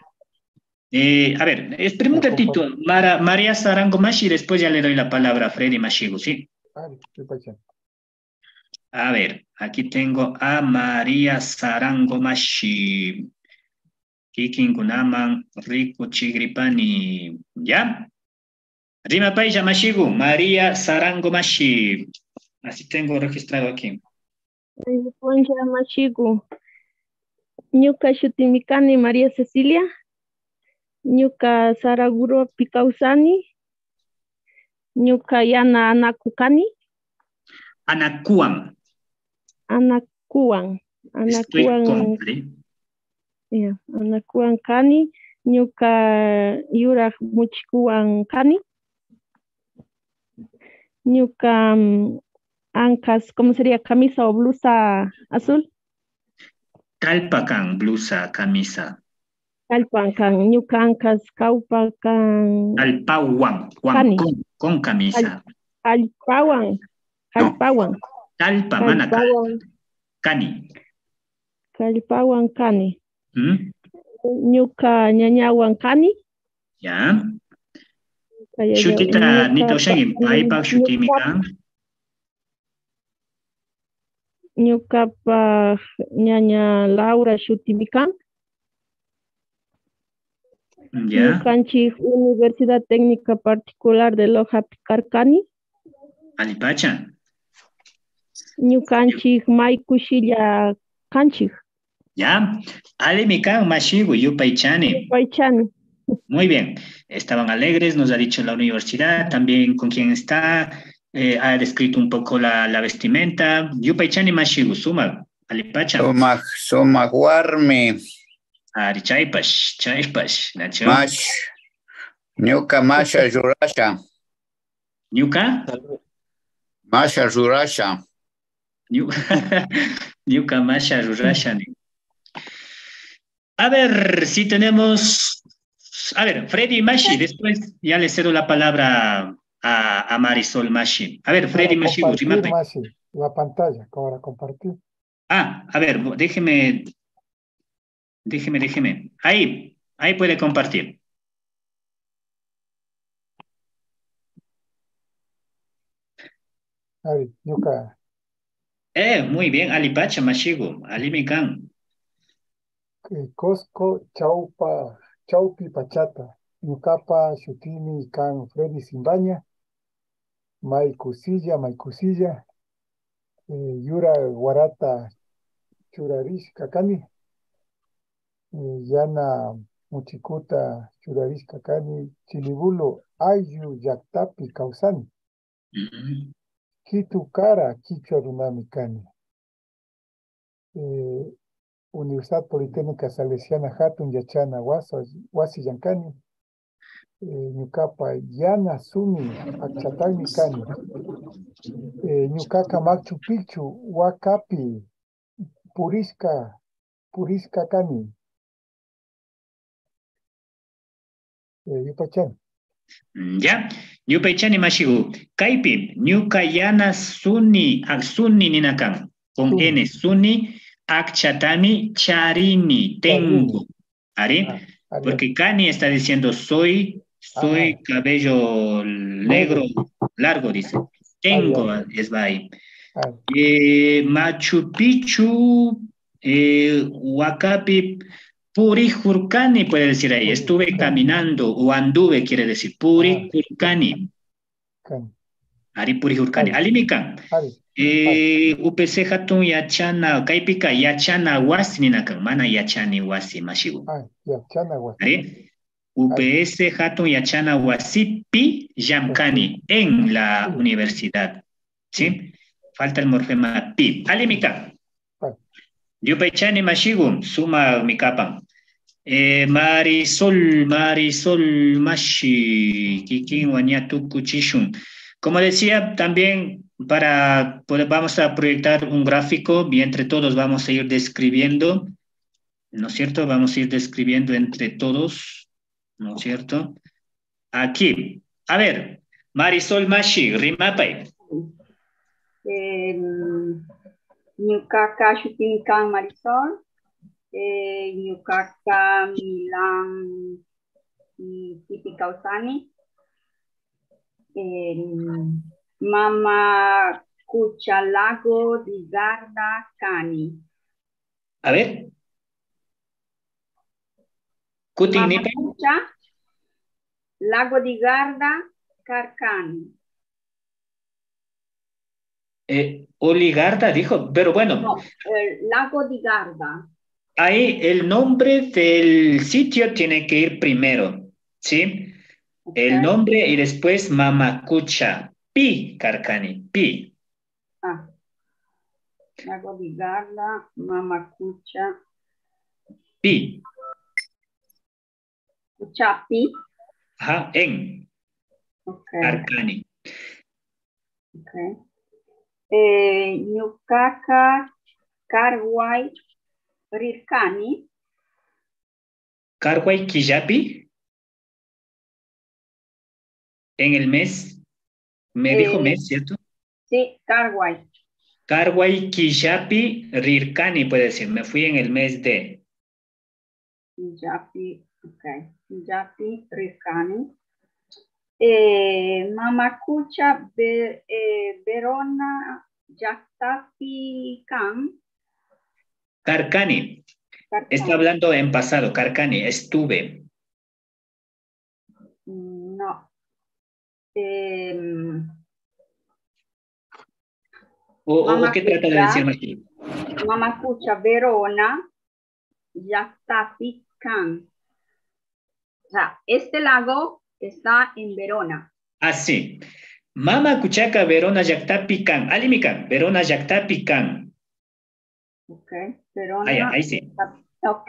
A ver, espera un ratito. María Sarango Mashi, después ya le doy la palabra a Freddy Mashigu, ¿sí? A ver, aquí tengo a María Sarango Mashi. Kikin Kunaman, Rico Chigripani. ¿Ya? Rima Paisa Mashigu, María Sarango Mashi. Así tengo registrado aquí. Mashigu. Ñuka Shutimikani María Cecilia. Ñuka Saraguro Picausani. Ñuka yana anakukani. Anakuan. Anakuan. Estoy Anakuan. con, ¿sí? Yeah, anakuan kani. Ñuka yuraq muchikuan kani. Ñuka ancas, ¿cómo sería? Camisa o blusa azul. Talpacan, blusa, camisa. Talpacan, ñuka ancas kaupacan. Talpawan, Kani. con camisa. Alpawan. Alpawan. Talpa, manaca. Cani. Kalpawan kani. ¿Mm? Ñuka ñañawan kani. Ya. Shutita, nito shagin, paipak shutimikan. Ñukapa ñaña Laura shutimikan. Ya. Ñukanchik Universidad Técnica Particular de Loja Picarcani. Alipacha. Ñukanchik Maykushilla kanchik. Ya. Alimikan mashigu, yupaichani. Yupaichani. Muy bien. Estaban alegres, nos ha dicho la universidad, también con quién está, ha descrito un poco la vestimenta. Yupaichani mashigu, suma, alipacha. Suma warmi. Ari chaypash, Nacho. Mash. Ñuka masha rurasha. ¿Ñuka? Masha rurasha. Ñuka masha rurasha. A ver, si tenemos... A ver, Freddy Mashi, después ya le cedo la palabra a Marisol Mashi. A ver, Freddy Mashi. La pantalla, para compartir. Ah, a ver, déjeme. Ahí puede compartir. Ari, Yuka. Muy bien, Alipacha Mashigo, Alimikan. Cosco, Chaupi Pachata, Yucapa, Shutimi, Kan, Freddy Simbaña, Maikusilla, Yura, Guarata, Churarish, Kakani, Yana, Muchikuta, Churarish, Kakani, Chilibulo, Ayu, Yaktapi, Kausani, Kitukara, Kichua Runami, Kani. Universidad Politécnica Salesiana Hatun Yachana Wasi Yankani Ñukapa Yana Sumi Achatami Kani Ñukaka Machu Picchu Wakapi Purisca Kani Yupachan. Ya, Yupachani Mashigu Kaipi Ñuka Yana Suni Ninakan con N Suni Akchatami charini, tengo. ¿Ari? Porque Kani está diciendo soy cabello negro, largo, dice. Tengo, es ahí. Machu Picchu, Huacapi, Purihurcani, puede decir ahí. Estuve caminando, o anduve, quiere decir. Purihurcani. Ari Purihurcani. Alimikan. UPC hatun yachana kaipika yachana wasi ninakan mana yachani wasi mashigu. Yachana wasi. UPS hatun yachana wasipi yamkani en la universidad. ¿Sí? Falta el morfema pi. Alimika. Yupechani mashigu suma mikapan. Marisol mashi kikin wanyatu kuchishun. Como decía también vamos a proyectar un gráfico y entre todos vamos a ir describiendo, ¿no es cierto? Vamos a ir describiendo entre todos, ¿no es cierto? Aquí, a ver, Marisol Mashi, Rimapay. Ñukaka Shutinkan Marisol, Ñukaka Milan Tipi Kausani, Mama Cuchalago di Garda Cani. A ver. Mama Cucha, Lago di Garda Carcani. Oligarda dijo, pero bueno. No, Lago di Garda. Ahí el nombre del sitio tiene que ir primero, ¿sí? El nombre y después Mamacucha. Pi, Carcani, Pi. Ah. Hago ligarla, Mamacucha. Pi. Cuchapi. Ajá, en. Okay. Carcani. Okay. Ñucaca, Carguay, Rircani. Carguay Quillapi. En el mes. Me dijo mes, ¿cierto? Sí, Carguay. Carguay Quillapi Rircani, puede decir. Me fui en el mes de. Quillapi, ok. Quillapi Rircani. Mamacucha, Verona, Yactapi, Can. Carcani. Está hablando en pasado. Carcani, estuve. No. ¿O qué trata de decir más? Mamacucha, Verona, Yactapi, Can. O sea, este lago está en Verona. Ah, sí. Mama Cuchaca, Verona, Yactapi, Can. Alimican, Verona, Yactapi, Can. Ok, Verona. Ahí sí. Ok.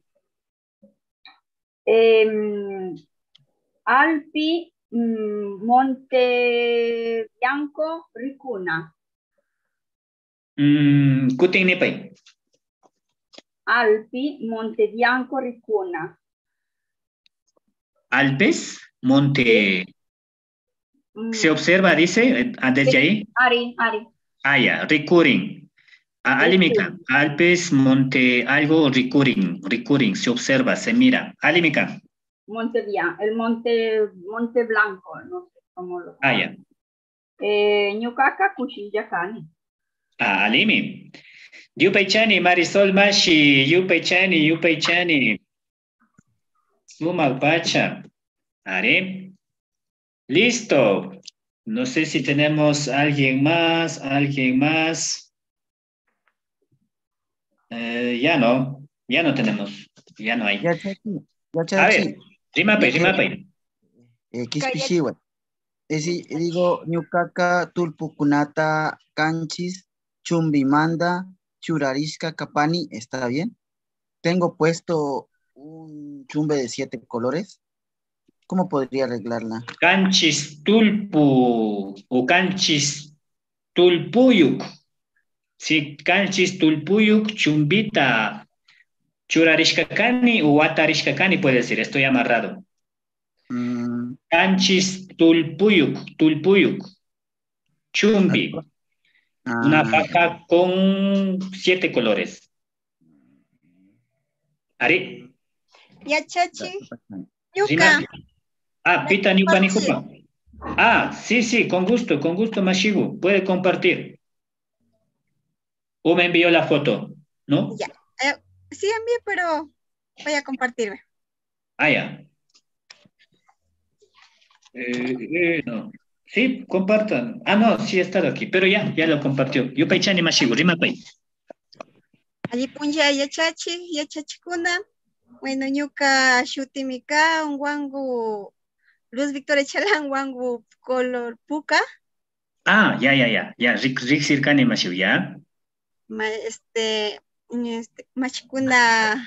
Alpi, Monte Bianco, Ricuna. Kutin Nipay. Alpi, Monte Bianco, Ricuna. Alpes, Monte. Se observa, dice, desde ahí. Ari. Ah, ya, recurring. Alimica, Alpes, Monte, algo recurring, se observa, se mira. Alimica. Monte Bianco, el Monte Blanco, no sé cómo lo. Ah, ya. Ñucaca, Cuchillacani. Ah, Alimi. Yupaychani, Marisol Mashi, Yupaychani. Sumal Pacha. Are. Listo. No sé si tenemos alguien más. Ya no tenemos. Ya no hay. Ya, Chachi. A ver, rimapay. Kispichiwa. Digo, Ñucaca, Tulpukunata, Canchis, Chumbimanda, Churarishka, Capani, ¿está bien? Tengo puesto un chumbe de 7 colores. ¿Cómo podría arreglarla? Canchis tulpu o canchis tulpuyuk. Si canchis tulpuyuk, chumbita, churarishkakani o watarishkakani puede decir, estoy amarrado. Canchis tulpuyuk, chumbi. Una faja con 7 colores. ¿Ari? Ya, Chachi. Yuka. Pita Nyuka Nikupa. Sí, con gusto, Mashigu. Puede compartir. ¿O me envió la foto? ¿No? Ya. Sí, envié, pero voy a compartirme. Ya. No. Sí, compartan. No, sí he estado aquí, pero ya lo compartió. Yupaychani Mashigu, Rimapay. Allí punja ya chachi kuna. Bueno, Ñuka Shutimika, un wangu Luz Victoria Chalán, wangu color puka. Ya. Rick Sirkani Mashigu, ya. Machikuna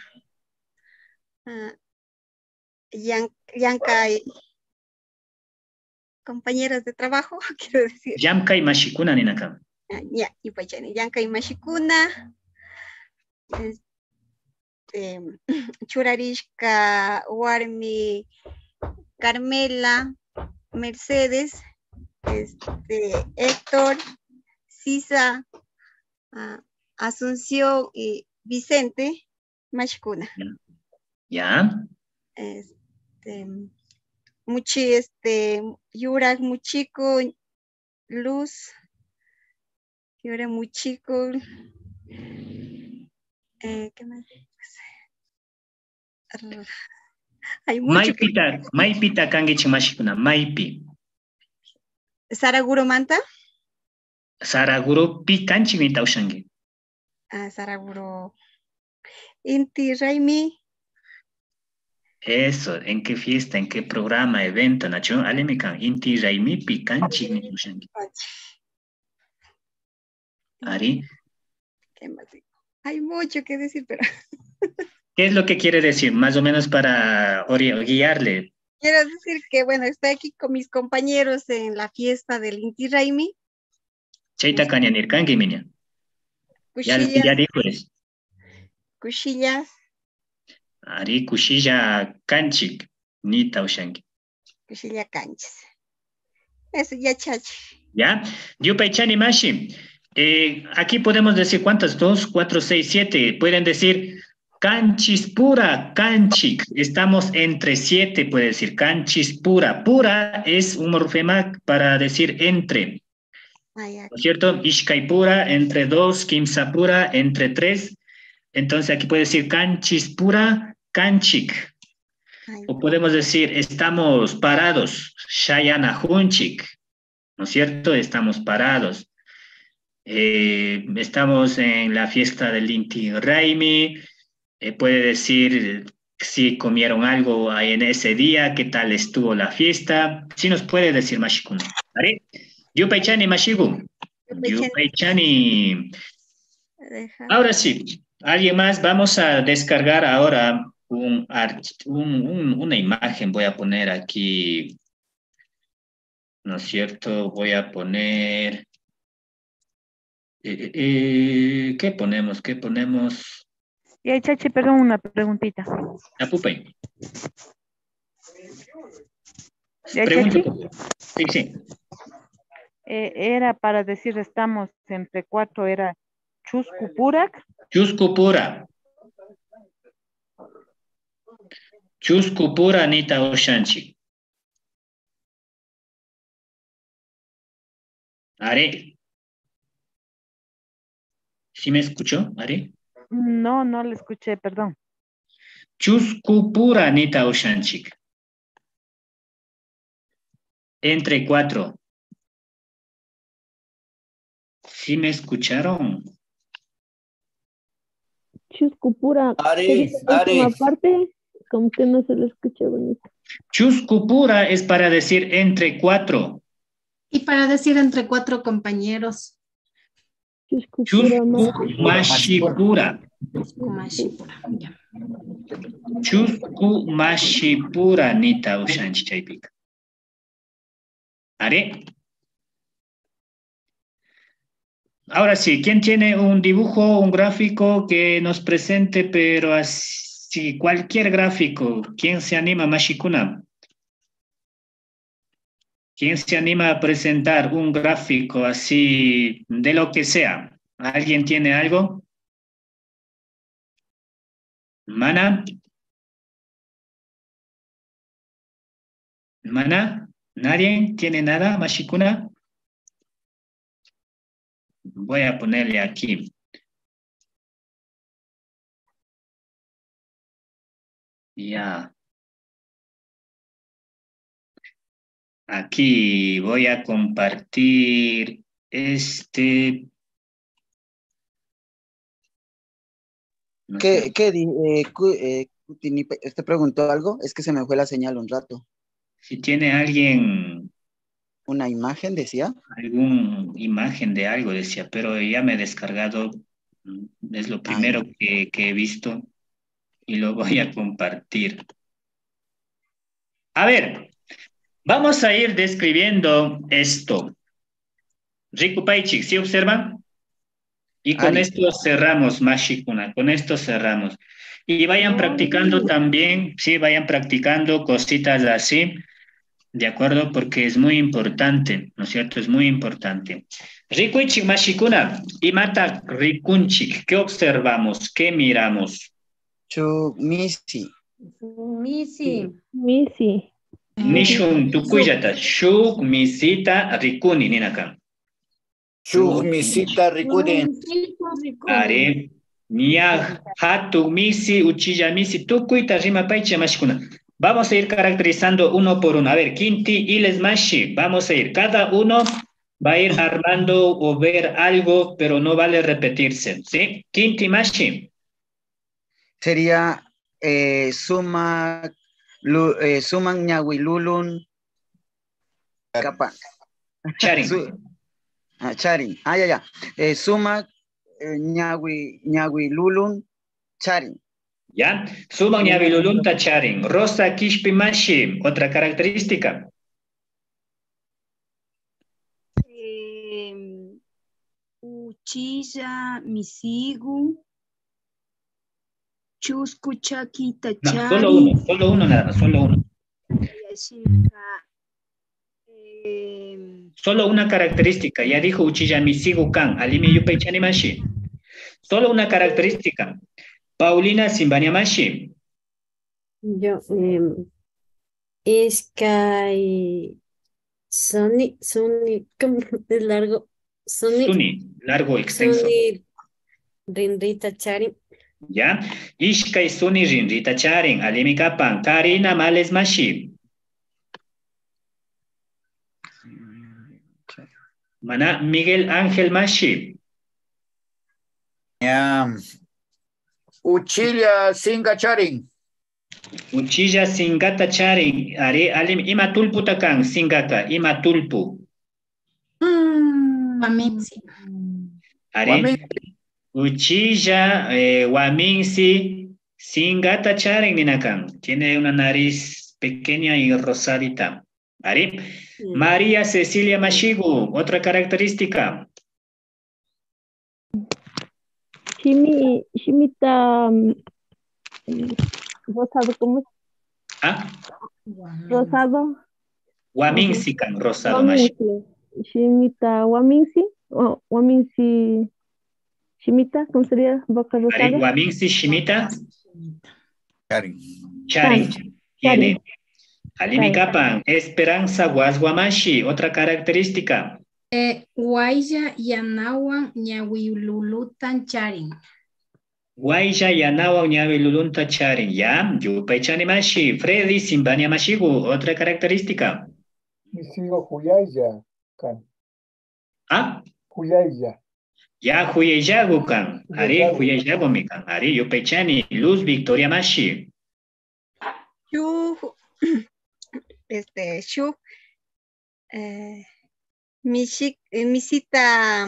Yanka y compañeros de trabajo, quiero decir. Yanka y Mashikuna Ninaka. Ya, Yupaychani, Yanka y Mashikuna. Churarishka, Warmi, Carmela, Mercedes, Héctor, Sisa, Asunción y Vicente, Mashikuna. Ya. Yurak, Muchico, Luz, Yurak, Muchico, ¿qué más? Hay mucho. Maipita Kangichi Mashikuna, Maipi. Saraguro Manta. Saraguro Pi Kanchi Nitaushangi. Saraguro Inti Raimi. Eso, ¿en qué fiesta, en qué programa, evento, Nacho? Alemikan, Inti Raimi Picanchi, Ari. ¿Qué más digo? Hay mucho que decir, pero ¿Qué es lo que quiere decir? Más o menos para guiarle. quiero decir que, bueno, estoy aquí con mis compañeros en la fiesta del Inti Raymi. Chaita Kanyanirkangi, minya. Ya dijo eso. Cuchillas. Ari, kushilla kanchik, ni taushangi. Cuchilla canchas. Eso, ya chachi. ¿Ya? Yupaichani Mashi. Aquí podemos decir cuántas, 2, 4, 6, 7. Pueden decir canchis pura, canchic. Estamos entre 7, puede decir canchis pura. Pura es un morfema para decir entre. ¿No es cierto? Ishkai pura, entre 2, kimsa pura, entre 3. Entonces aquí puede decir canchis pura, canchic. O podemos decir estamos parados, shayana hunchik. ¿No es cierto? Estamos parados. Estamos en la fiesta del Inti Raymi. Puede decir si comieron algo en ese día, qué tal estuvo la fiesta. Sí nos puede decir Mashikun. ¿Vale? Yupaichani Mashigu. Yupaichani. Ahora sí, alguien más. Vamos a descargar ahora una imagen. Voy a poner aquí. ¿No es cierto? Voy a poner... ¿qué ponemos? ¿Qué ponemos? Y Chachi, perdón, una preguntita. Apupay. Chachi? Sí, sí. Era para decir estamos entre 4, era Chuscupurak. Chuscupura. Chuscupura Anita Oshanchi. Are. ¿Sí me escuchó, Are? No, no le escuché, perdón. Chuscupura Anita Oshanchik. Entre 4. ¿Sí me escucharon? Chuscupura. Are. Parte, como que no se lo escucha bonito. Chuscupura es para decir entre 4. Y para decir entre 4 compañeros. Chuscumashipura. Chuscumashipura Nita Ushanchi Chaipik. ¿Are? Ahora sí, ¿quién tiene un dibujo, un gráfico que nos presente, pero así, cualquier gráfico? ¿Quién se anima, Mashikuna? ¿Quién se anima a presentar un gráfico así de lo que sea? ¿Alguien tiene algo? ¿Mana? ¿Mana? ¿Nadie tiene nada, Mashikuna? Voy a ponerle aquí. Ya. Aquí voy a compartir este. No sé. ¿Usted preguntó algo? Es que se me fue la señal un rato. Si tiene alguien... ¿Una imagen, decía? Alguna imagen de algo, decía, pero ya me he descargado. Es lo primero que he visto y lo voy a compartir. A ver, vamos a ir describiendo esto. Riku Paichik, ¿sí observan? Y con esto cerramos, Mashikuna, con esto cerramos. Y vayan practicando también, sí, vayan practicando cositas así, ¿de acuerdo? Porque es muy importante, ¿no es cierto? Es muy importante. Rikuichik, Mashikuna, y Mata Rikunchik, ¿qué observamos? ¿Qué miramos? Misi. Nishun, tukuyata, shuk, misita, rikuni, ninaka. Shuk, misita, rikuni. Are, niya, hatu, misi, uchilla, misi, tukuyta, rima, paiche, mashikuna. Vamos a ir caracterizando uno por uno. A ver, Kinti, Iles, Mashi, vamos a ir. Cada uno va a ir armando o ver algo, pero no vale repetirse, ¿sí? Kinti, Mashi. Sería suma, Suman ñawilulun capa. Charin. Charin. Ya. Sumak ñawilulun charin. ¿Ya? Suman ñawilulun ta charin. Rosa kishpi mashi. Otra característica. Uchilla, misigu, chusku, chaquita, No, solo uno nada más, solo uno. Solo una característica. Ya dijo Uchilla misigu kan. Alimi yupe chanimashi. Solo una característica. Paulina Simbaniamashi. Yo, Sky, Sony, ¿cómo es largo? Suni, largo, extenso. Suni, Rinrita Charin. ¿Ya? Ishkai Suni Rinrita Charin. Alimi kapan. Karina Males Mashi. Mana Miguel Ángel Mashi. Uchilla Singa Charin. Uchilla Singata Charin. Are alim ima tulpu takan singaka. Ima tulpu. Waminsi. Are Uchilla Waminsi Singata Charin ninakan. Tiene una nariz pequeña y rosadita. Are María Cecilia Mashigu. Otra característica. Shimita rosado, ¿cómo es? ¿Ah? Rosado. Waminsi kan rosado Mashi. Shimita Waminsi o Waminsi Shimita, ¿cómo sería? Boca rosada. Waminsi Shimita. Charin. Tiene. Alimi kapan. Esperanza Guasguamashi. Otra característica. Guaya Yanawan Ñawilulutan Charin. Guaya Yanawan Ñawilulunta Charin. Ya. Yupaychanimashi. Freddy Simbaniamashigu. Otra característica. Misigo Huyaya. ¿Ah? Huyaya. Ya Huyayagu kan. Ari Huyayagu mi kan. Ari Yupaychani. Luz Victoria Mashi. Misita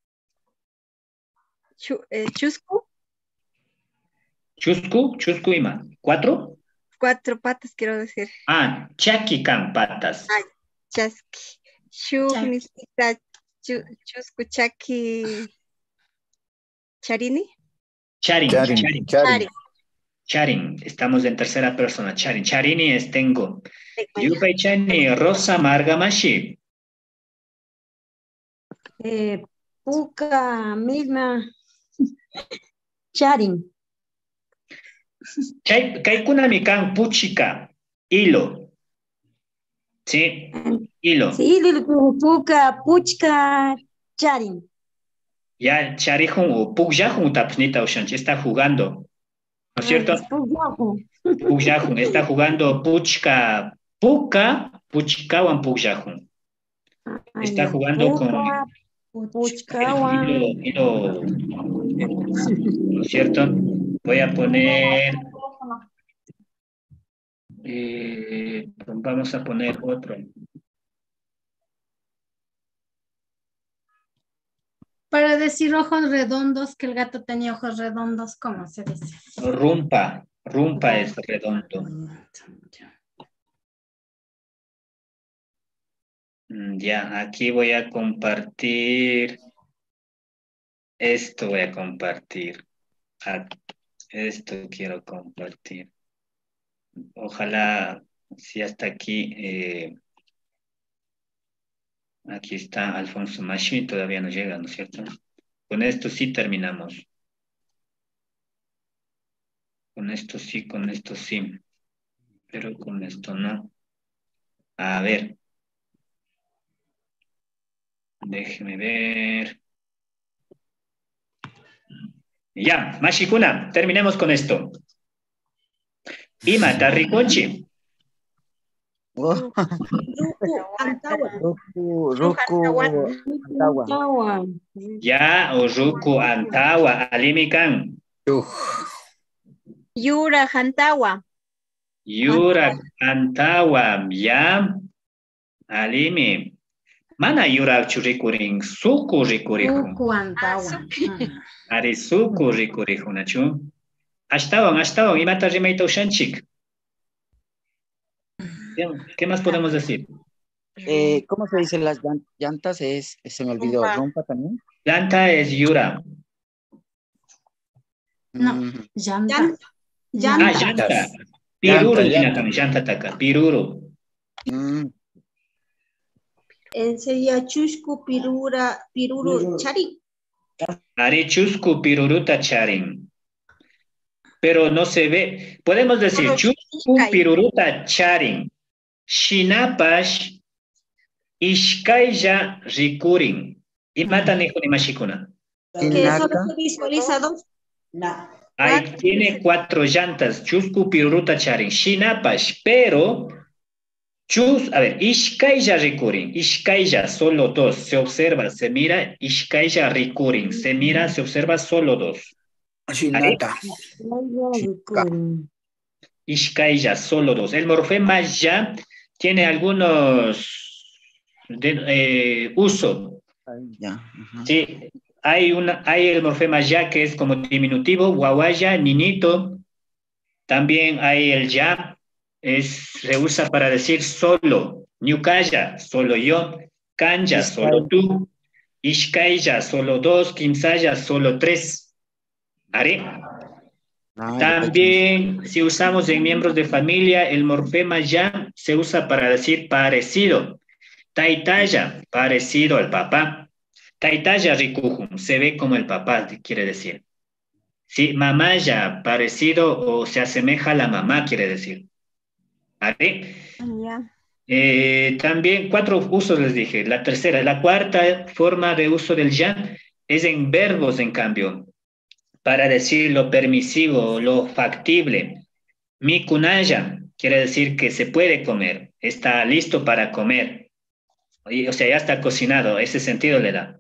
Chusku. Chusku ima. ¿4? 4 patas quiero decir. Chaki kan patas. Chasqui. Misita Chusku Chaki Charini. Charin. Estamos en tercera persona. Charini es tengo. Yupaychani Rosa Margamashi. Puka Milma Charin. Kaikuna mi kan puchika. Hilo. Sí. Hilo. Sí, Puka Puchka Charin. Ya Charihun o Pugyahun tapnita Oshanchi está jugando. ¿No es cierto? Pugyahun está jugando Puchka. Puchkawan Pugyahun. Está jugando con hilo, ¿no es cierto? Voy a poner, vamos a poner otro. Para decir ojos redondos, que el gato tenía ojos redondos, ¿cómo se dice? Rumpa es redondo. Ya, aquí voy a compartir. Esto voy a compartir. Esto quiero compartir. Ojalá, si hasta aquí. Aquí está Alfonso Mashi, todavía no llega, ¿no es cierto? Con esto sí terminamos. Con esto sí. Pero con esto no. A ver. Déjeme ver. Ya, Mashikuna, terminemos con esto. Ima, Tarriconchi. Antawa. Ya, o Ruku Antawa, Alimikan. Yura Antawa. Yurak antawa ya. Alimi. Mana yurak churikuring suku rikurihun. Suku antawa. Ari suku rikurihun nachu. Ashtawan, imata rimaita ushanchik. ¿Qué más podemos decir? ¿Cómo se dice las llantas? Se me olvidó. ¿Rompa también? Llanta es yura. No, llanta. Llanta. Piruru, llanta taka. Piruru. Sería chusku, piruru, chari. Ari chusku, piruruta charin. Pero no se ve. Podemos decir chusku, piruruta charin. Shinapash ishkaya rikurin. Y matan hijo de mashikuna. Que solo se visualiza dos. Ahí tiene 4 llantas. Chusku, piruruta charin. Shinapash, pero a ver, ishkaya rikurin. Ishkaya, solo 2. Se observa, se mira. Ishkaya rikurin. Se mira, se observa solo 2. Shinata. Ishkaya, solo 2. El morfema ya tiene algunos usos. Sí, hay el morfema ya que es como diminutivo, guaguaya, niñito. También hay el ya, se usa para decir solo. Ñukaya, solo yo. Kanya, solo tú. Ishkaya, solo 2. Kimsaya, solo 3. ¿Are? También, si usamos en miembros de familia, el morfema ya se usa para decir parecido. Taitaya, parecido al papá. Taitaya rikuhum, se ve como el papá, quiere decir. Sí, mamaya, parecido o se asemeja a la mamá, quiere decir. ¿Vale? También 4 usos les dije. La cuarta forma de uso del ya es en verbos, en cambio. Para decir lo permisivo, lo factible. Mi kunaya quiere decir que se puede comer, está listo para comer. O sea, ya está cocinado, ese sentido le da.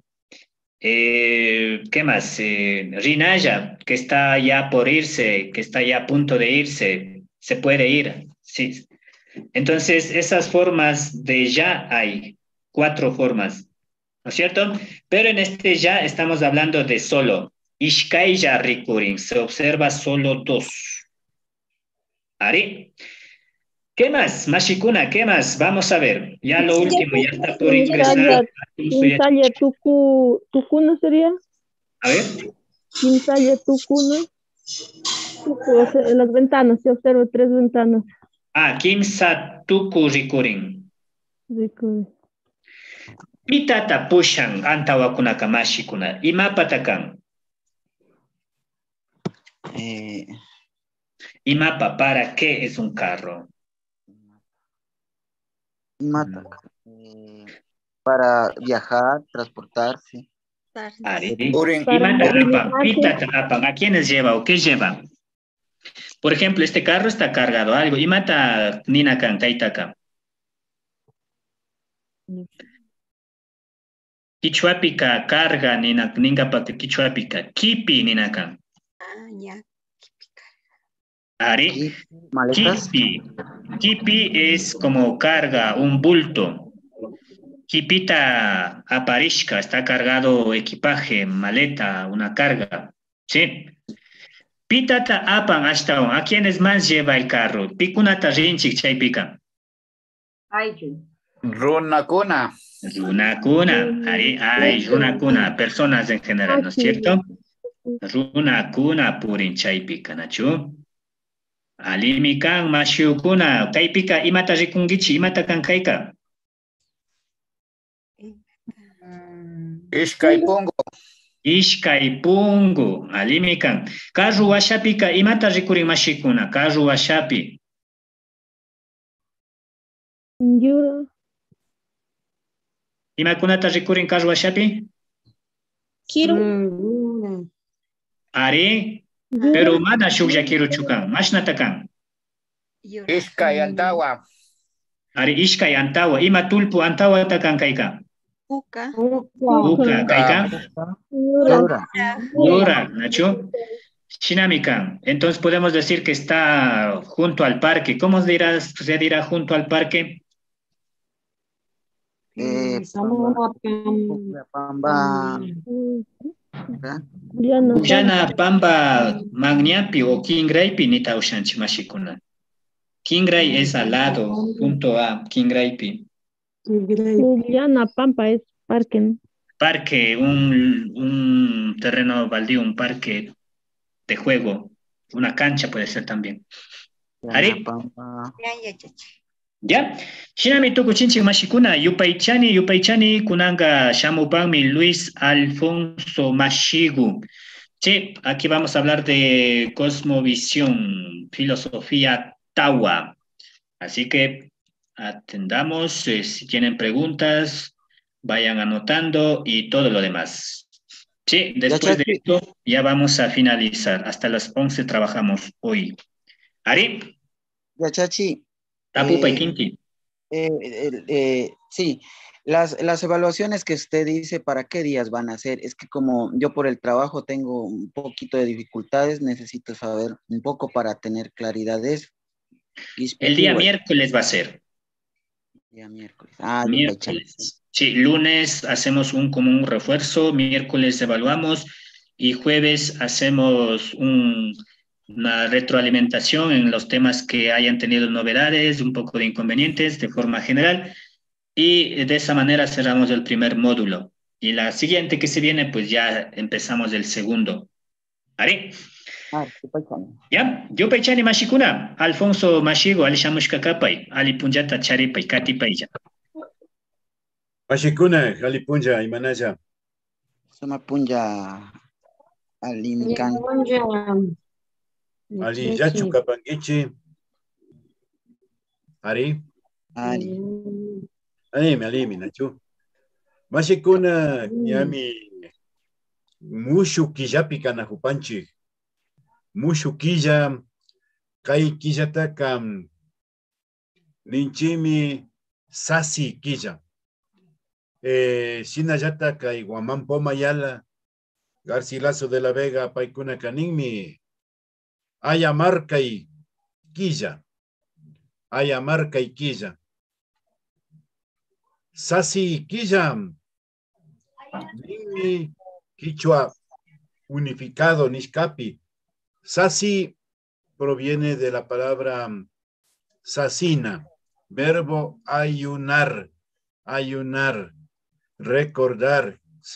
¿Qué más? Rinaya, que está ya por irse, que está ya a punto de irse, se puede ir. Sí. Entonces, esas formas de ya hay 4 formas, ¿no es cierto? Pero en este ya estamos hablando de solo. Ishkaya rikurin, se observa solo 2. ¿Ari? ¿Qué más? Mashikuna, ¿qué más? Vamos a ver. Ya lo último, ya está por ingresar. Kimsaya tuku, ¿no sería? A ver. Kimsaya tuku, ¿no? Tuku, en las ventanas, se observa 3 ventanas. Kimsa tuku rikurin. Pitata pushan antawakunaka mashikuna. Imapatakan. Imapa, ¿para qué es un carro? Para viajar, transportarse. ¿A quiénes lleva o qué lleva? Por ejemplo, este carro está cargado algo. Imata ninakan, taitaka. Kichuapika carga ninga kichuapika. Kipi ninakan. Ari, kipi es como carga, un bulto. Kipita aparishka, está cargado equipaje, maleta, una carga. ¿Sí? Pitata apan hasta ¿a quiénes más lleva el carro? Pikunata rinchik chaypika. Runakuna. Runakuna, personas en general, ¿no es cierto? Runakuna purin chaypika, nachu. Alimi kan mashiukuna, kaypika imata rikungichi, imata kan kayka. Ishkaypungu, alimi kan. Carru washapika imata rikurin mashikuna, carru washapi. Yura. Imakunata rikurin carru washapi? Kiru. Ari, pero mana shukya kiru chukan, mashnata kan. Ishkay antawa. Ari ishkay antawa, ima tulpu antawa takan kayka. Uka, kayka. Yura, nachu. Shinamika, entonces podemos decir que está junto al parque. ¿Cómo se dirá junto al parque? Pamba. Bujana Pamba Magniapi o Kingraipi ni taushanchi mashikuna. Kingray es al lado, junto a Kingraipi. Juliana Pampa es parque, ¿no? Parque, un terreno baldío, un parque de juego, una cancha puede ser también. ¿Ari? ¿Ya? Shinami tuku chinchi mashikuna, yupaychani kunanga shamupangmi Luis Alfonso Mashigu. Sí, aquí vamos a hablar de cosmovisión, filosofía Tawa. Así que atendamos, si tienen preguntas, vayan anotando y todo lo demás. Sí, después de esto ya vamos a finalizar. Hasta las 11 trabajamos hoy. ¿Ari? Ya, Chachi. Tapupa y Quinti. Sí, las evaluaciones que usted dice, ¿para qué días van a ser? Es que como yo por el trabajo tengo un poquito de dificultades, necesito saber un poco para tener claridad de eso. El día miércoles va a ser. Día miércoles. Miércoles. Sí, lunes hacemos como un refuerzo, miércoles evaluamos y jueves hacemos una retroalimentación en los temas que hayan tenido novedades, un poco de inconvenientes de forma general, y de esa manera cerramos el primer módulo. Y la siguiente que se viene, pues ya empezamos el segundo. ¿Ari? ¿Ya? Yo pechani mashikuna, Alfonso Mashigo, Ali Shamushkakapay, Ali Punjata Charipay, Katipay ya. Mashikuna, Ali Punja, Imanaya. Suma Punja, Ali Mikan. Ali Yachu Kapangichi. Ari. Alimi, Nachu. Mashikuna, Yami. Mushu Kijapi Kanajupanchi. Mushu Kija. Kai Kijataka. Ninchimi Sasi Kija. Shinayata Kai Guamán Pomayala. Garcilaso de la Vega, Paikuna Kanimi. Ayamarca y Quilla. Ayamarca y Quilla. Sasi Quilla. Nimi Quichua unificado, Nishkapi. Sasi proviene de la palabra sasina, verbo ayunar, ayunar, recordar,